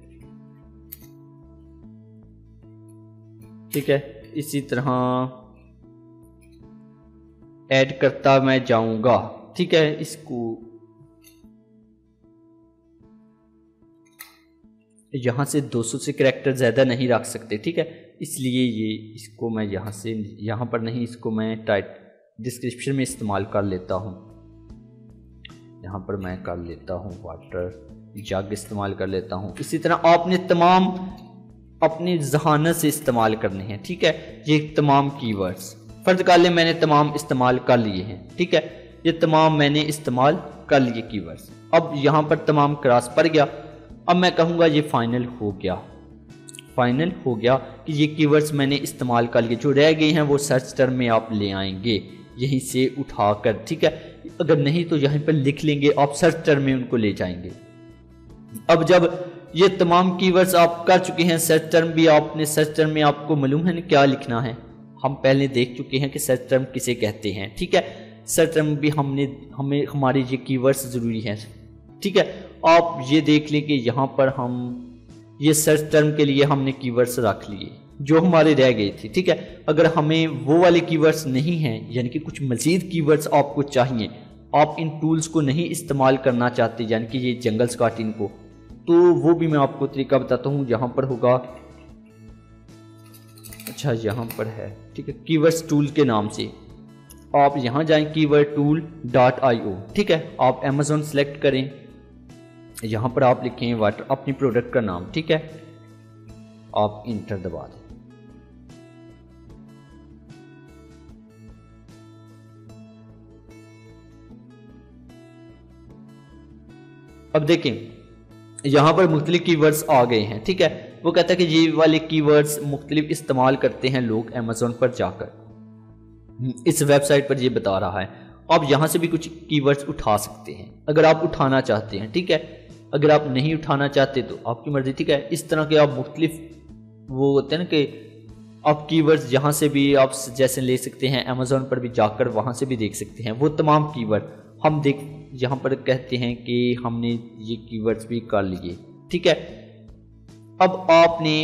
ठीक है। इसी तरह ऐड करता मैं जाऊंगा, ठीक है। इसको यहां से दो सौ से करैक्टर ज्यादा नहीं रख सकते, ठीक है, इसलिए ये इसको मैं यहां से यहां पर नहीं, इसको मैं टाइट डिस्क्रिप्शन में इस्तेमाल कर लेता हूं। यहाँ पर मैं कर लेता हूँ वाटर जग इस्तेमाल कर लेता हूँ। इसी तरह आपने तमाम अपनी जहानत से इस्तेमाल करने हैं, ठीक है। ये तमाम कीवर्ड्स फर्ज कर ले मैंने तमाम इस्तेमाल कर लिए हैं, ठीक है। ये तमाम मैंने इस्तेमाल कर लिए कीवर्ड्स। अब यहाँ पर तमाम क्रॉस पर गया। अब मैं कहूँगा ये फाइनल हो गया, फाइनल हो गया कि ये कीवर्ड्स मैंने इस्तेमाल कर लिए। जो रह गए हैं वो सर्च टर्म में आप ले आएंगे यहीं से उठाकर, ठीक है। अगर नहीं तो यहीं पर लिख लेंगे, आप सर्च टर्म में उनको ले जाएंगे। अब जब ये तमाम कीवर्ड्स आप कर चुके हैं, सर्च टर्म भी आपने सर्च टर्म में आपको मालूम है क्या लिखना है, हम पहले देख चुके हैं कि सर्च टर्म किसे कहते हैं, ठीक है। सर्च टर्म भी हमने हमें हमारे ये कीवर्ड्स जरूरी हैं, ठीक है। आप ये देख लें कि यहाँ पर हम ये सर्च टर्म के लिए हमने कीवर्ड्स रख लिए जो हमारे रह गए थे, ठीक है। अगर हमें वो वाले कीवर्ड्स नहीं हैं, यानी कि कुछ मजीद कीवर्ड्स आपको चाहिए, आप इन टूल्स को नहीं इस्तेमाल करना चाहते, यानी कि ये जंगल स्कॉटिंग को, तो वो भी मैं आपको तरीका बताता हूँ। यहाँ पर होगा, अच्छा यहाँ पर है, ठीक है, कीवर्ड्स टूल के नाम से आप यहाँ जाएं, keyword tool dot I O, ठीक है। आप अमेज़न सेलेक्ट करें, यहाँ पर आप लिखें वाटर अपनी प्रोडक्ट का नाम, ठीक है। आप इंटर दबा दें। अब देखें यहाँ पर मुख्तलिफ कीवर्ड्स आ गए हैं, ठीक है। वो कहता है कि ये वाले कीवर्ड्स मुख्तलिफ इस्तेमाल करते हैं लोग अमेज़न पर जाकर, इस वेबसाइट पर ये बता रहा है। आप यहाँ से भी कुछ कीवर्ड्स उठा सकते हैं अगर आप उठाना चाहते हैं, ठीक है। अगर आप नहीं उठाना चाहते तो आपकी मर्जी, ठीक है। इस तरह के आप मुख्तलिफ वो होते हैं ना कि आप कीवर्ड्स यहाँ से भी आप जैसे ले सकते हैं, अमेज़न पर भी जाकर वहाँ से भी देख सकते हैं। वो तमाम कीवर्ड हम देख यहाँ पर कहते हैं कि हमने ये कीवर्ड्स भी कर लिए, ठीक है। अब आपने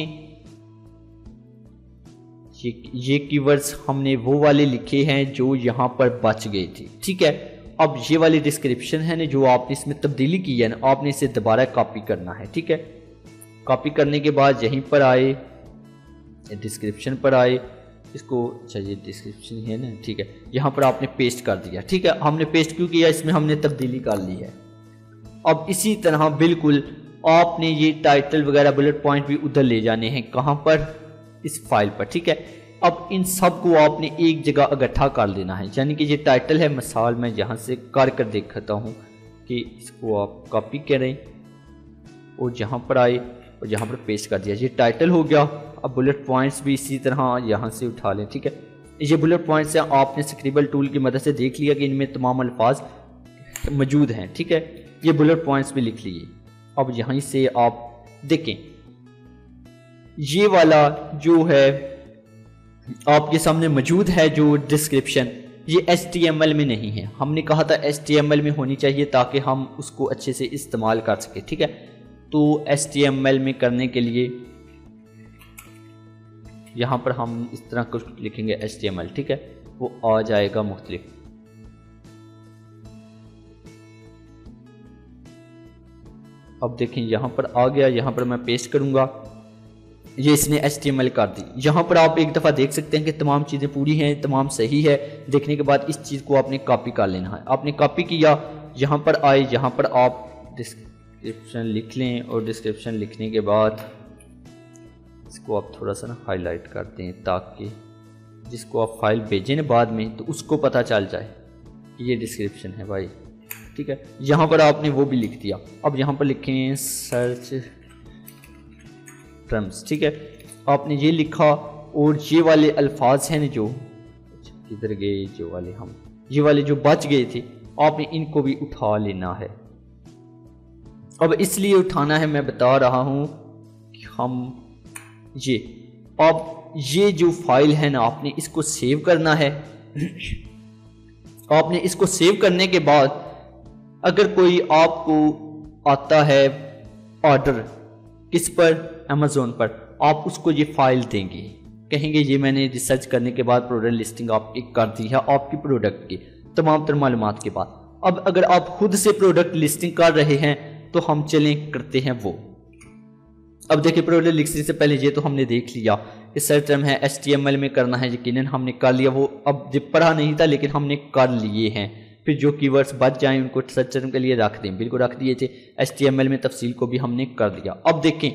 ये ये कीवर्ड्स हमने वो वाले लिखे हैं जो यहाँ पर बच गए थे, ठीक है। अब ये वाली डिस्क्रिप्शन है ना जो आपने इसमें तब्दीली की है ना, आपने इसे दोबारा कॉपी करना है, ठीक है। कॉपी करने के बाद यहीं पर आए, डिस्क्रिप्शन पर आए, इसको, अच्छा ये डिस्क्रिप्शन है ना, ठीक है। यहाँ पर आपने पेस्ट कर दिया, ठीक है। हमने पेस्ट क्यों किया, इसमें हमने तब्दीली कर ली है। अब इसी तरह बिल्कुल आपने ये टाइटल वगैरह बुलेट पॉइंट भी उधर ले जाने हैं, कहाँ पर, इस फाइल पर, ठीक है। अब इन सब को आपने एक जगह इकट्ठा कर लेना है, यानी कि ये टाइटल है, मिसाल मैं यहाँ से कर कर देखता हूँ कि इसको आप कॉपी करें और यहाँ पर आए और यहाँ पर पेस्ट कर दिया, ये टाइटल हो गया। अब बुलेट पॉइंट्स भी इसी तरह यहाँ से उठा लें, ठीक है। ये बुलेट पॉइंट्स हैं, आपने स्क्रिबल टूल की मदद से देख लिया कि इनमें तमाम अल्फाज मौजूद हैं, ठीक है। ये बुलेट पॉइंट्स भी लिख लिए। अब यहीं से आप देखें ये वाला जो है आपके सामने मौजूद है, जो डिस्क्रिप्शन, ये एच टी एम एल में नहीं है। हमने कहा था एच टी एम एल में होनी चाहिए ताकि हम उसको अच्छे से इस्तेमाल कर सके, ठीक है। तो एच टी एम एल में करने के लिए यहाँ पर हम इस तरह कुछ लिखेंगे एच टी एम एल, ठीक है, वो आ जाएगा मुख्तलिफ। अब देखें यहाँ पर आ गया, यहाँ पर मैं पेस्ट करूँगा, ये इसने एच टी एम एल कर दी। यहाँ पर आप एक दफ़ा देख सकते हैं कि तमाम चीज़ें पूरी हैं, तमाम सही है। देखने के बाद इस चीज़ को आपने कॉपी कर लेना है। आपने कॉपी किया, यहाँ पर आए, यहाँ पर आप डिस्क्रिप्शन लिख लें और डिस्क्रिप्शन लिखने के बाद इसको आप थोड़ा सा ना हाईलाइट कर दें ताकि जिसको आप फाइल भेजें ना बाद में तो उसको पता चल जाए कि ये डिस्क्रिप्शन है भाई, ठीक है। यहाँ पर आपने वो भी लिख दिया। अब यहाँ पर लिखें सर्च टर्म्स, ठीक है। आपने ये लिखा और ये वाले अल्फाज हैं जो किधर गए, जो वाले हम ये वाले जो बच गए थे, आपने इनको भी उठा लेना है। अब इसलिए उठाना है, मैं बता रहा हूँ कि हम ये अब ये जो फाइल है ना, आपने इसको सेव करना है आपने इसको सेव करने के बाद अगर कोई आपको आता है ऑर्डर किस पर, अमेज़ॉन पर, आप उसको ये फाइल देंगे, कहेंगे ये मैंने रिसर्च करने के बाद प्रोडक्ट लिस्टिंग आपकी कर दी है आपकी प्रोडक्ट की तमाम तर मालूमात के बाद। अब अगर आप खुद से प्रोडक्ट लिस्टिंग कर रहे हैं तो हम चलें करते हैं वो। अब देखिए प्रोडक्ट लिस्टिंग से पहले ये तो हमने देख लिया कि सर्च टर्म है एच टी एम एल में करना है, यकीनन हमने कर लिया वो। अब जब पढ़ा नहीं था लेकिन हमने कर लिए हैं। फिर जो कीवर्ड्स बच जाएं उनको सर्च टर्म के लिए रख दें, बिल्कुल रख दिए थे। एच टी एम एल में तफसील को भी हमने कर दिया। अब देखें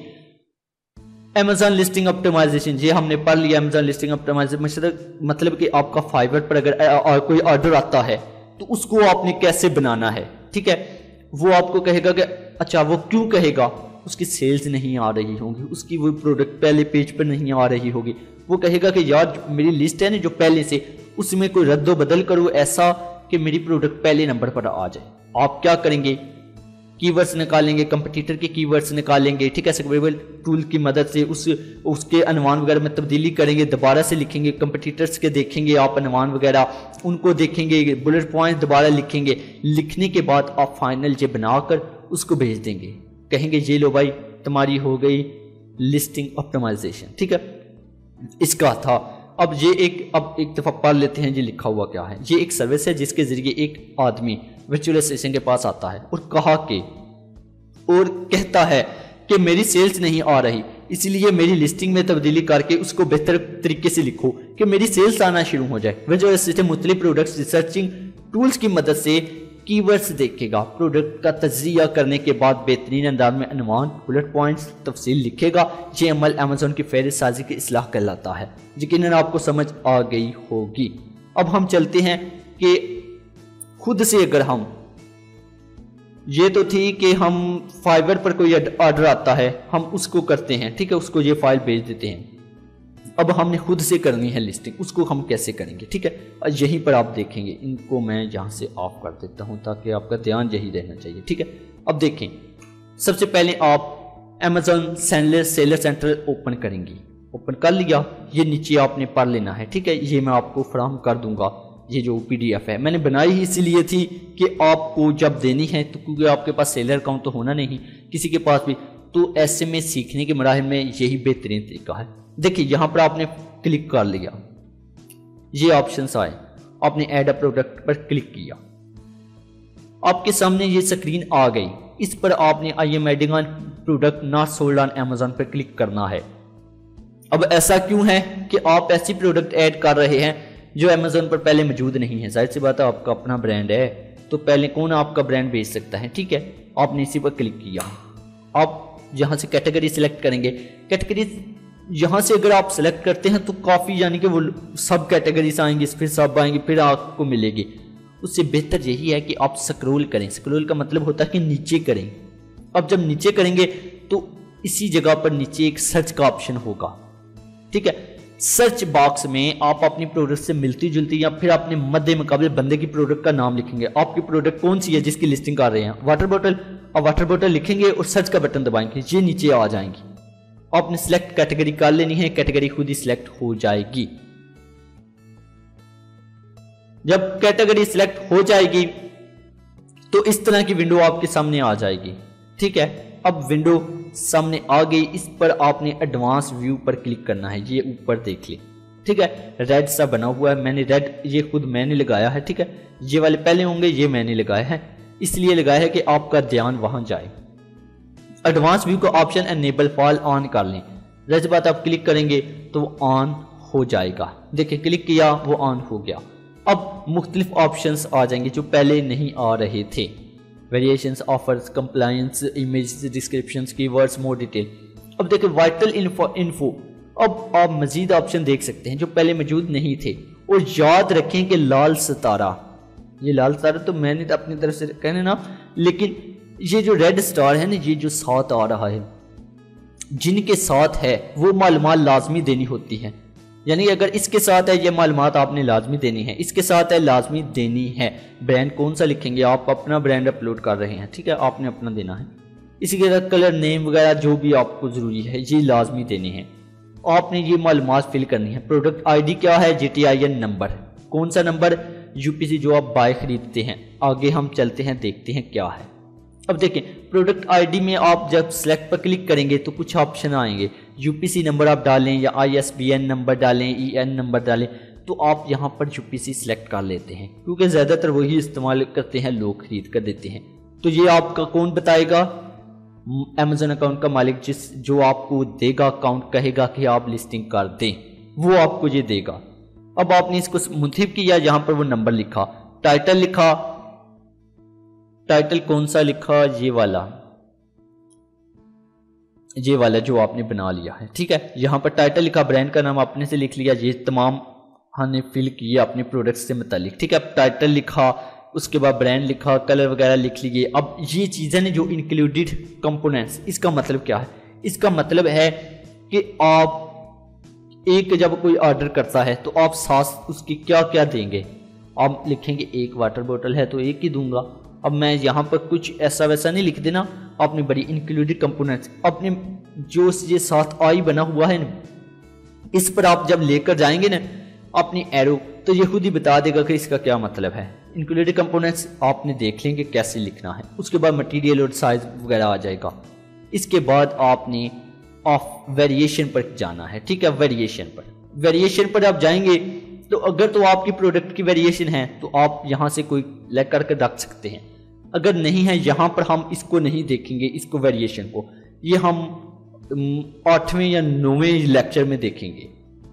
अमेज़ॉन लिस्टिंग ऑप्टिमाइजेशन, ये हमने पढ़ लिया। अमेज़ॉन लिस्टिंग ऑप्टिमाइजेशन मतलब कि आपका फाइवर पर अगर और कोई ऑर्डर आता है तो उसको आपने कैसे बनाना है, ठीक है। वो आपको कहेगा कि अच्छा, वो क्यों कहेगा, उसकी सेल्स नहीं आ रही होंगी, उसकी वो प्रोडक्ट पहले पेज पर नहीं आ रही होगी। वो कहेगा कि यार मेरी लिस्ट है ना जो पहले से, उसमें कोई रद्दो बदल करो ऐसा कि मेरी प्रोडक्ट पहले नंबर पर आ जाए। आप क्या करेंगे, कीवर्ड्स निकालेंगे, कंपटीटर के कीवर्ड्स निकालेंगे, ठीक है। स्क्रैबल टूल की मदद से उस उसके अनुमान वगैरह में तब्दीली करेंगे, दोबारा से लिखेंगे, कंपटीटर्स के देखेंगे आप अनुमान वगैरह, उनको देखेंगे, बुलेट पॉइंट दोबारा लिखेंगे। लिखने के बाद आप फाइनल जे बनाकर उसको भेज देंगे, कहेंगे ये लो भाई तुम्हारी हो गई लिस्टिंग ऑप्टिमाइजेशन, ठीक है। इसका था। अब ये एक अब एक दफ़ा पढ़ लेते हैं ये लिखा हुआ क्या है। ये एक सर्विस है जिसके ज़रिए एक आदमी वर्चुअल असिस्टेंट के पास आता है और कहा कि और कहता है कि मेरी सेल्स नहीं आ रही, इसलिए मेरी लिस्टिंग में तब्दीली करके उसको बेहतर तरीके से लिखो कि मेरी सेल्स आना शुरू हो जाए। वर्चुअल असिस्टेंट मुख्तलिफ प्रोडक्ट्स रिसर्चिंग टूल्स की मदद से कीवर्ड्स देखेगा, प्रोडक्ट का तज्जिया करने के बाद बेहतरीन अंदाज में अनुमान, बुलेट पॉइंट्स, तफसील लिखेगा। ये अमल अमेज़ॉन की फहरिस्त साजी की इस्लाह कहलाता है। यकीनन आपको समझ आ गई होगी। अब हम चलते हैं कि खुद से अगर हम, ये तो थी कि हम फाइवर पर कोई ऑर्डर आता है हम उसको करते हैं, ठीक है, उसको ये फाइल भेज देते हैं। अब हमने खुद से करनी है लिस्टिंग, उसको हम कैसे करेंगे, ठीक है। यहीं पर आप देखेंगे, इनको मैं यहाँ से ऑफ कर देता हूँ ताकि आपका ध्यान यही रहना चाहिए, ठीक है। अब देखें, सबसे पहले आप Amazon seller seller centre open करेंगे। ओपन कर लिया, ये नीचे आपने पढ़ लेना है, ठीक है। ये मैं आपको फराहम कर दूंगा। ये जो पीडीएफ है मैंने बनाई ही इसीलिए थी कि आपको जब देनी है तो, क्योंकि आपके पास सेलर अकाउंट तो होना नहीं किसी के पास भी, तो ऐसे में सीखने के मराहिल में यही बेहतरीन तरीका है। देखिए यहाँ पर आपने क्लिक कर लिया, ये ऑप्शंस आए, आपने ऐड अ प्रोडक्ट पर क्लिक किया, आपके सामने ये स्क्रीन आ गई। इस पर आपने I am adding on product not sold on Amazon पर क्लिक करना है। अब ऐसा क्यों है कि आप ऐसी प्रोडक्ट ऐड कर रहे हैं जो अमेज़ॉन पर पहले मौजूद नहीं है। जाहिर सी बात है, आपका अपना ब्रांड है तो पहले कौन आपका ब्रांड बेच सकता है, ठीक है। आपने इसी पर क्लिक किया, आप यहाँ से कैटेगरी सिलेक्ट करेंगे। कैटेगरी यहाँ से अगर आप सेलेक्ट करते हैं तो काफ़ी, यानी कि वो सब कैटेगरीज आएंगी, फिर सब आएंगे, फिर आपको मिलेगी। उससे बेहतर यही है कि आप स्क्रॉल करें। स्क्रॉल का मतलब होता है कि नीचे करें। अब जब नीचे करेंगे तो इसी जगह पर नीचे एक सर्च का ऑप्शन होगा, ठीक है। सर्च बॉक्स में आप अपनी प्रोडक्ट से मिलती जुलती या फिर अपने मध्य मुकाबले बंदे की प्रोडक्ट का नाम लिखेंगे। आपकी प्रोडक्ट कौन सी है जिसकी लिस्टिंग कर रहे हैं, वाटर बॉटल, और वाटर बॉटल लिखेंगे और सर्च का बटन दबाएंगे, ये नीचे आ जाएंगी। आपने सिलेक्ट कैटेगरी कर लेनी है, कैटेगरी खुद ही सिलेक्ट हो जाएगी। जब कैटेगरी सिलेक्ट हो जाएगी तो इस तरह की विंडो आपके सामने आ जाएगी, ठीक है। अब विंडो सामने आ गई, इस पर आपने एडवांस व्यू पर क्लिक करना है। ये ऊपर देख ले, ठीक है, रेड सा बना हुआ है। मैंने रेड ये खुद मैंने लगाया है, ठीक है। ये वाले पहले होंगे, ये मैंने लगाया है, इसलिए लगाया है कि आपका ध्यान वहां जाए। एडवांस व्यू का ऑप्शन एनेबल फॉल ऑन कर लें। जैसे बात आप क्लिक करेंगे तो वो ऑन हो जाएगा। देखिए क्लिक किया, वो ऑन हो गया। अब मुख्तलिफ ऑप्शंस आ जाएंगे जो पहले नहीं आ रहे थे। Variations, offers, compliance, image, descriptions, keywords, more detail. अब देखिए वाइटल इन्फो इन्फो अब आप मजीद ऑप्शन देख सकते हैं जो पहले मौजूद नहीं थे। और याद रखें कि लाल सितारा, ये लाल सितारा तो मैंने तो अपनी तरफ से कहने ना, लेकिन ये जो रेड स्टार है ना, ये जो साथ आ रहा है, जिनके साथ है वो मालूमात लाजमी देनी होती है। यानी अगर इसके साथ है ये मालूमात आपने लाजमी देनी है, इसके साथ है लाजमी देनी है। ब्रांड कौन सा लिखेंगे, आप अपना ब्रांड अपलोड कर रहे हैं, ठीक है, आपने अपना देना है। इसी के साथ कलर, नेम वगैरह जो भी आपको ज़रूरी है ये लाजमी देने हैं। आपने ये मालूमात फिल करनी है। प्रोडक्ट आईडी क्या है, G T I N number, कौन सा नंबर, यूपीसी जो आप बाय खरीदते हैं। आगे हम चलते हैं, देखते हैं क्या है। अब देखें, प्रोडक्ट आईडी में आप जब सेलेक्ट पर क्लिक करेंगे तो कुछ ऑप्शन आएंगे, यूपीसी नंबर आप डालें या आईएसबीएन नंबर डालें, ईएन नंबर डालें, तो आप यहाँ पर यूपीसी सेलेक्ट कर लेते हैं क्योंकि ज़्यादातर वही इस्तेमाल करते हैं, लोग खरीद कर देते हैं। तो ये आपका कौन बताएगा? अमेजोन अकाउंट का मालिक, जिस जो आपको देगा अकाउंट, कहेगा कि आप लिस्टिंग कर दें, वो आपको ये देगा। अब आपने इसको मुंतखब किया, यहाँ पर वो नंबर लिखा, टाइटल लिखा, टाइटल कौन सा लिखा? ये वाला, ये वाला जो आपने बना लिया है, ठीक है। यहाँ पर टाइटल लिखा, ब्रांड का नाम आपने से लिख लिया, ये तमाम हमने फिल किए अपने प्रोडक्ट से मुतालिक, ठीक है। अब टाइटल लिखा, उसके बाद ब्रांड लिखा, कलर वगैरह लिख लिए। अब ये चीज़ें ने जो इंक्लूडेड कंपोनेंट्स, इसका मतलब क्या है? इसका मतलब है कि आप एक जब कोई ऑर्डर करता है तो आप साथ उसकी क्या क्या देंगे। आप लिखेंगे एक वाटर बोतल है तो एक ही दूंगा। अब मैं यहाँ पर कुछ ऐसा वैसा नहीं लिख देना, आपने बड़ी इंक्लूडेड कंपोनेंट्स अपने जो ये साथ आई बना हुआ है ना, इस पर आप जब लेकर जाएंगे ना अपनी एरो, तो ये खुद ही बता देगा कि इसका क्या मतलब है। इंक्लूडेड कंपोनेंट्स आपने देख लेंगे कैसे लिखना है। उसके बाद मटेरियल और साइज वगैरह आ जाएगा। इसके बाद आपने ऑफ वेरिएशन पर जाना है, ठीक है। वेरिएशन पर वेरिएशन पर आप जाएंगे तो अगर तो आपकी प्रोडक्ट की वेरिएशन है तो आप यहाँ से कोई लेकर करके रख सकते हैं। अगर नहीं है, यहाँ पर हम इसको नहीं देखेंगे, इसको वेरिएशन को, ये हम आठवें या नौवें लेक्चर में देखेंगे।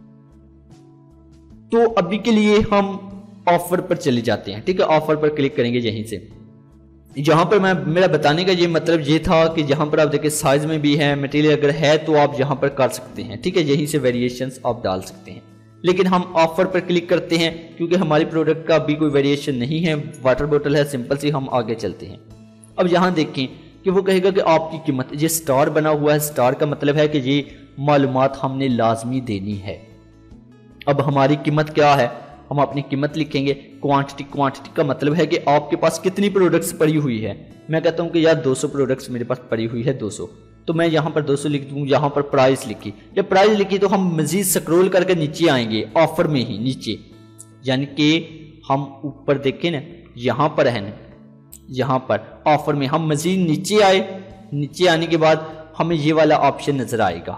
तो अभी के लिए हम ऑफर पर चले जाते हैं, ठीक है। ऑफर पर क्लिक करेंगे यहीं से। यहाँ पर मैं मेरा बताने का ये मतलब ये था कि यहाँ पर आप देखिए साइज में भी है, मटेरियल अगर है तो आप यहाँ पर कर सकते हैं, ठीक है। यहीं से वेरिएशंस आप डाल सकते हैं। लेकिन हम ऑफर पर क्लिक करते हैं क्योंकि हमारी प्रोडक्ट का अभी कोई वेरिएशन नहीं है, वाटर बोतल है सिंपल सी। हम आगे चलते हैं। अब यहाँ देखें कि वो कहेगा कि आपकी कीमत, ये स्टार बना हुआ है, स्टार का मतलब है कि ये मालूमात हमने लाजमी देनी है। अब हमारी कीमत क्या है, हम अपनी कीमत लिखेंगे। क्वांटिटी, क्वांटिटी का मतलब है कि आपके पास कितनी प्रोडक्ट्स पड़ी हुई है। मैं कहता हूँ कि यार दो सौ प्रोडक्ट्स मेरे पास पड़ी हुई है, दो सौ, तो मैं यहाँ पर दो सौ लिख दूँ। यहाँ पर प्राइस लिखी, जब प्राइस लिखी तो हम मजीद स्क्रॉल करके नीचे आएंगे, ऑफर में ही नीचे, यानी कि हम ऊपर देखें ना, यहाँ पर है ना, यहाँ पर ऑफर में हम मजीद नीचे आए। नीचे आने के बाद हमें ये वाला ऑप्शन नजर आएगा।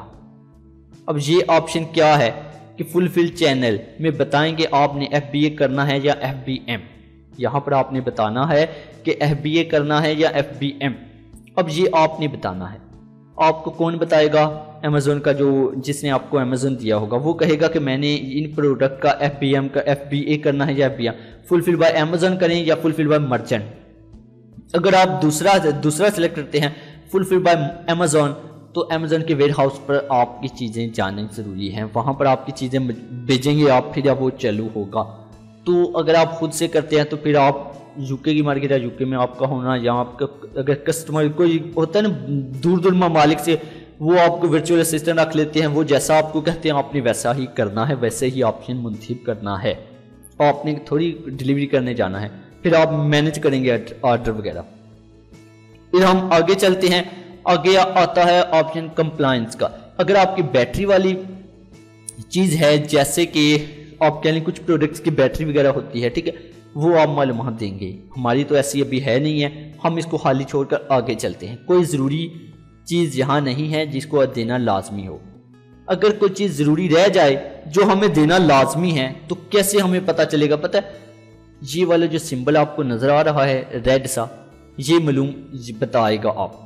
अब ये ऑप्शन क्या है कि फुलफिल चैनल में बताएंगे आपने एफ बी ए करना है या एफ बी एम। यहाँ पर आपने बताना है कि एफ बी ए करना है या एफ बी एम। अब ये आपने बताना है। आपको कौन बताएगा? अमेजोन का जो जिसने आपको अमेजोन दिया होगा वो कहेगा कि मैंने इन प्रोडक्ट का एफ बी एम का एफ बी ए करना है या F B M. Fulfil by Amazon करें या फुलफिल बाय मर्चेंट। अगर आप दूसरा दूसरा सेलेक्ट करते हैं फुलफिल बाय अमेजोन, तो अमेजोन के वेयर हाउस पर आपकी चीज़ें जाने ज़रूरी हैं, वहाँ पर आपकी चीज़ें भेजेंगे आप, फिर अब वो चालू होगा। तो अगर आप खुद से करते हैं तो फिर आप यूके की मार्केट या यूके में आपका होना, या आपका अगर कस्टमर कोई होता है ना दूर दूर ममालिक से, वो आपको वर्चुअल असिस्टेंट रख लेते हैं, वो जैसा आपको कहते हैं आपने वैसा ही करना है, वैसे ही ऑप्शन मुंतखब करना है। आपने थोड़ी डिलीवरी करने जाना है, फिर आप मैनेज करेंगे ऑर्डर वगैरह। फिर हम आगे चलते हैं। आगे आता है ऑप्शन कंप्लायंस का। अगर आपकी बैटरी वाली चीज़ है, जैसे कि आप कह लें कुछ प्रोडक्ट्स की बैटरी वगैरह होती है, ठीक है, वो आप मालूमात देंगे। हमारी तो ऐसी अभी है नहीं है, हम इसको खाली छोड़कर आगे चलते हैं। कोई ज़रूरी चीज़ यहाँ नहीं है जिसको देना लाजमी हो। अगर कोई चीज़ ज़रूरी रह जाए जो हमें देना लाजमी है तो कैसे हमें पता चलेगा? पता है, ये वाला जो सिंबल आपको नज़र आ रहा है रेड सा, ये मालूम बताएगा आपको।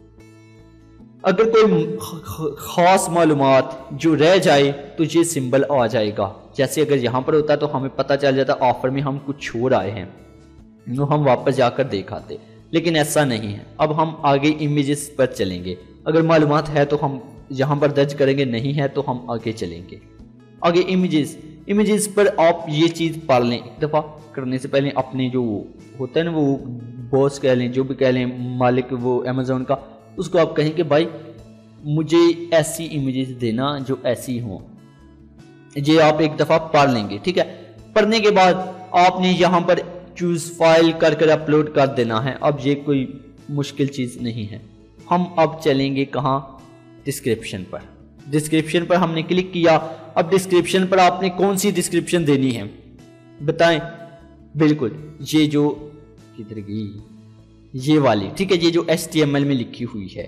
अगर कोई ख़ास मालूमात जो रह जाए तो ये सिंबल आ जाएगा। जैसे अगर यहाँ पर होता तो हमें पता चल जाता ऑफर में हम कुछ छोड़ आए हैं, तो हम वापस जाकर देख आते, लेकिन ऐसा नहीं है। अब हम आगे इमेजेस पर चलेंगे। अगर मालूमात है तो हम यहाँ पर दर्ज करेंगे, नहीं है तो हम आगे चलेंगे। आगे इमेजेस, इमेजेस पर आप ये चीज़ पढ़ लें एक दफ़ा। करने से पहले अपने जो होता है ना, वो बॉस कह लें, जो भी कह लें, मालिक वो अमेजोन का, उसको आप कहें कि भाई मुझे ऐसी इमेजेस देना जो ऐसी हों। ये आप एक दफ़ा पढ़ लेंगे, ठीक है। पढ़ने के बाद आपने यहाँ पर चूज़ फाइल कर कर अपलोड कर देना है। अब ये कोई मुश्किल चीज़ नहीं है। हम अब चलेंगे कहाँ? डिस्क्रिप्शन पर। डिस्क्रिप्शन पर हमने क्लिक किया। अब डिस्क्रिप्शन पर आपने कौन सी डिस्क्रिप्शन देनी है बताएं। बिल्कुल ये जो किधर गई ये वाली, ठीक है, ये जो एच टी एम एल में लिखी हुई है।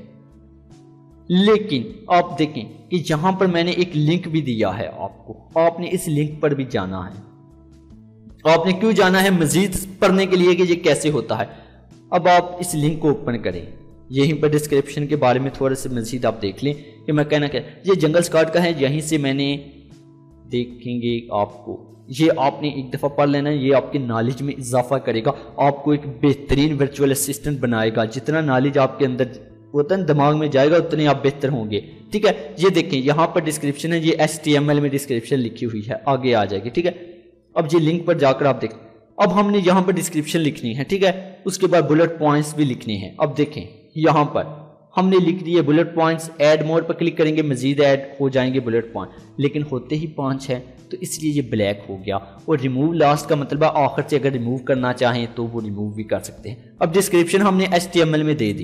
लेकिन आप देखें कि यहां पर मैंने एक लिंक भी दिया है आपको, आपने इस लिंक पर भी जाना है। आपने क्यों जाना है? मजीद पढ़ने के लिए कि ये कैसे होता है। अब आप इस लिंक को ओपन करें, यहीं पर डिस्क्रिप्शन के बारे में थोड़ा सा मजीद आप देख लें कि मैं कहना क्या। ये जंगल स्क्वाड का है, यहीं से मैंने देखेंगे आपको, ये आपने एक दफ़ा पढ़ लेना है, ये आपके नॉलेज में इजाफा करेगा, आपको एक बेहतरीन वर्चुअल असिस्टेंट बनाएगा। जितना नॉलेज आपके अंदर उतना दिमाग में जाएगा उतने आप बेहतर होंगे, ठीक है। ये देखें यहाँ पर डिस्क्रिप्शन है, ये एच टी एम एल में डिस्क्रिप्शन लिखी हुई है, आगे आ जाएगी, ठीक है। अब ये लिंक पर जाकर आप देखें, अब हमने यहाँ पर डिस्क्रिप्शन लिखनी है, ठीक है, उसके बाद बुलेट पॉइंट्स भी लिखने हैं। अब देखें यहाँ पर हमने लिख दिए बुलेट पॉइंट्स, ऐड मोर पर क्लिक करेंगे, मजीद ऐड हो जाएंगे बुलेट पॉइंट, लेकिन होते ही पांच है तो इसलिए ये ब्लैक हो गया। और रिमूव लास्ट का मतलब है आखिर से अगर रिमूव करना चाहें तो वो रिमूव भी कर सकते हैं। अब डिस्क्रिप्शन हमने एच टी एम एल में दे दी,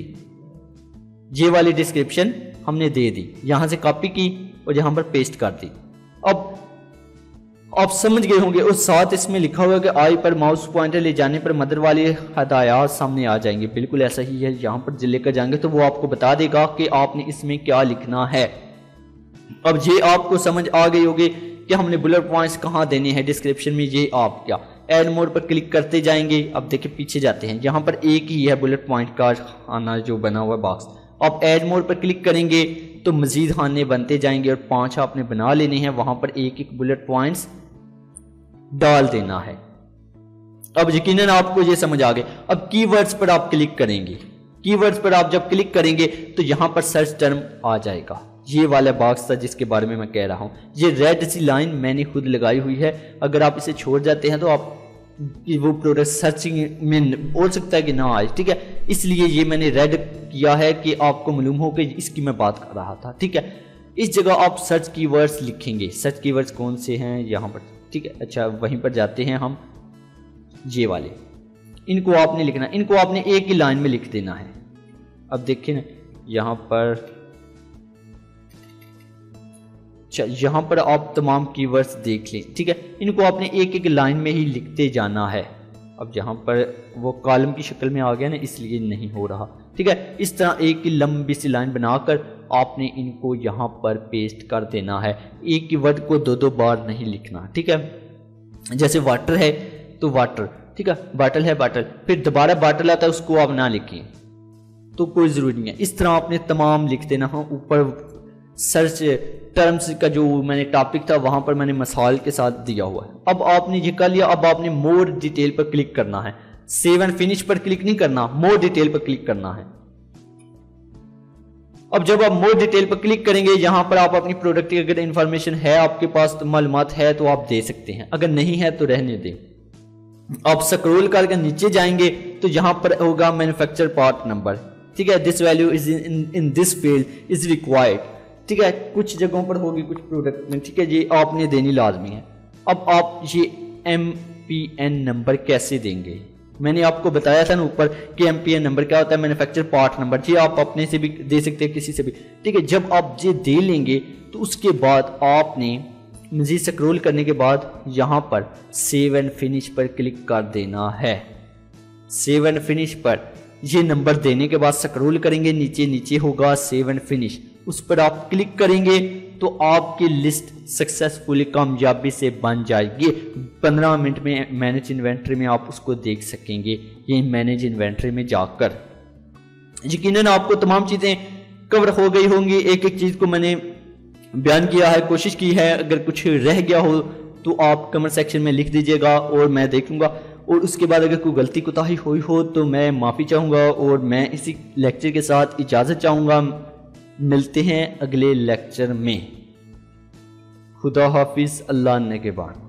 ये वाली डिस्क्रिप्शन हमने दे दी, यहां से कॉपी की और यहां पर पेस्ट कर दी। अब आप समझ गए होंगे, और साथ इसमें लिखा हुआ है कि आई पर माउस पॉइंटर ले जाने पर मदर वाले हदायत सामने आ जाएंगे। बिल्कुल ऐसा ही है, यहाँ पर जब लेकर जाएंगे तो वो आपको बता देगा कि आपने इसमें क्या लिखना है। अब ये आपको समझ आ गई होगी कि हमने बुलेट पॉइंट्स कहाँ देने हैं डिस्क्रिप्शन में। ये आप क्या ऐड मोड पर क्लिक करते जाएंगे। अब देखिए पीछे जाते हैं, यहाँ पर एक ही है बुलेट पॉइंट का आना जो बना हुआ बॉक्स। आप ऐड मोड पर क्लिक करेंगे तो मजीद खाने बनते जाएंगे और पांच आपने बना लेने हैं, वहां पर एक एक बुलेट पॉइंट्स डाल देना है। अब यकीनन आपको ये समझ आ गए। अब कीवर्ड्स पर आप क्लिक करेंगे, कीवर्ड्स पर आप जब क्लिक करेंगे तो यहां पर सर्च टर्म आ जाएगा, ये वाला बॉक्स था जिसके बारे में मैं कह रहा हूं। ये रेड सी लाइन मैंने खुद लगाई हुई है, अगर आप इसे छोड़ जाते हैं तो आप वो प्रोडक्ट सर्चिंग में हो सकता है कि ना आए, ठीक है, इसलिए ये मैंने रेड किया है कि आपको मालूम हो कि इसकी मैं बात कर रहा था, ठीक है। इस जगह आप सर्च कीवर्ड्स लिखेंगे, सर्च कीवर्ड्स कौन से हैं यहाँ पर, ठीक है। अच्छा वहीं पर जाते हैं हम, ये वाले इनको आपने लिखना, इनको आपने एक ही लाइन में लिख देना है। अब देखिए ना यहाँ पर, अच्छा यहाँ पर आप तमाम कीवर्ड्स देख लें, ठीक है, इनको आपने एक एक लाइन में ही लिखते जाना है। अब यहाँ पर वो कॉलम की शक्ल में आ गया ना, इसलिए नहीं हो रहा, ठीक है। इस तरह एक ही लंबी सी लाइन बनाकर आपने इनको यहाँ पर पेस्ट कर देना है। एक ही वर्ड को दो दो बार नहीं लिखना, ठीक है। जैसे वाटर है तो वाटर, ठीक है, बाटल है बाटल, फिर दोबारा बाटल आता है उसको आप ना लिखिए तो कोई जरूरी नहीं है। इस तरह आपने तमाम लिख देना है। ऊपर सर्च टर्म्स का जो मैंने टॉपिक था वहां पर मैंने मसाल के साथ दिया हुआ है। अब आपने ये कर लिया, अब आपने मोर डिटेल पर क्लिक करना है, सेव एंड फिनिश पर क्लिक नहीं करना, मोर डिटेल पर क्लिक करना है। अब जब आप मोर डिटेल पर क्लिक करेंगे, यहां पर आप अपनी प्रोडक्ट की अगर इंफॉर्मेशन है आपके पास तो मालूमात है तो आप दे सकते हैं, अगर नहीं है तो रहने दें। आप स्क्रॉल करके नीचे जाएंगे तो यहां पर होगा मैन्युफैक्चर पार्ट नंबर, ठीक है, this value is in in this field is required, ठीक है, कुछ जगहों पर होगी कुछ प्रोडक्ट में, ठीक है, ये आपने देनी लाजमी है। अब आप ये एम पी एन नंबर कैसे देंगे, मैंने आपको बताया था ना ऊपर कि एम पी एन नंबर क्या होता है, मैन्युफैक्चर पार्ट नंबर। ये आप अपने से भी दे सकते हैं, किसी से भी, ठीक है। जब आप ये दे लेंगे तो उसके बाद आपने मजीद स्क्रॉल करने के बाद यहाँ पर सेव एंड फिनिश पर क्लिक कर देना है। सेव एंड फिनिश पर ये नंबर देने के बाद स्क्रॉल करेंगे, नीचे नीचे होगा सेव एंड फिनिश, उस पर आप क्लिक करेंगे तो आपकी लिस्ट सक्सेसफुली कामयाबी से बन जाएगी। पंद्रह मिनट में मैनेज इन्वेंट्री में आप उसको देख सकेंगे, ये मैनेज इन्वेंट्री में जाकर। यकीनन आपको तमाम चीज़ें कवर हो गई होंगी, एक एक चीज़ को मैंने बयान किया है, कोशिश की है। अगर कुछ रह गया हो तो आप कमेंट सेक्शन में लिख दीजिएगा और मैं देखूंगा, और उसके बाद अगर कोई गलती कोताही हुई हो तो मैं माफ़ी चाहूँगा और मैं इसी लेक्चर के साथ इजाज़त चाहूँगा। मिलते हैं अगले लेक्चर में। खुदा हाफिज़, अल्लाह निगहबान।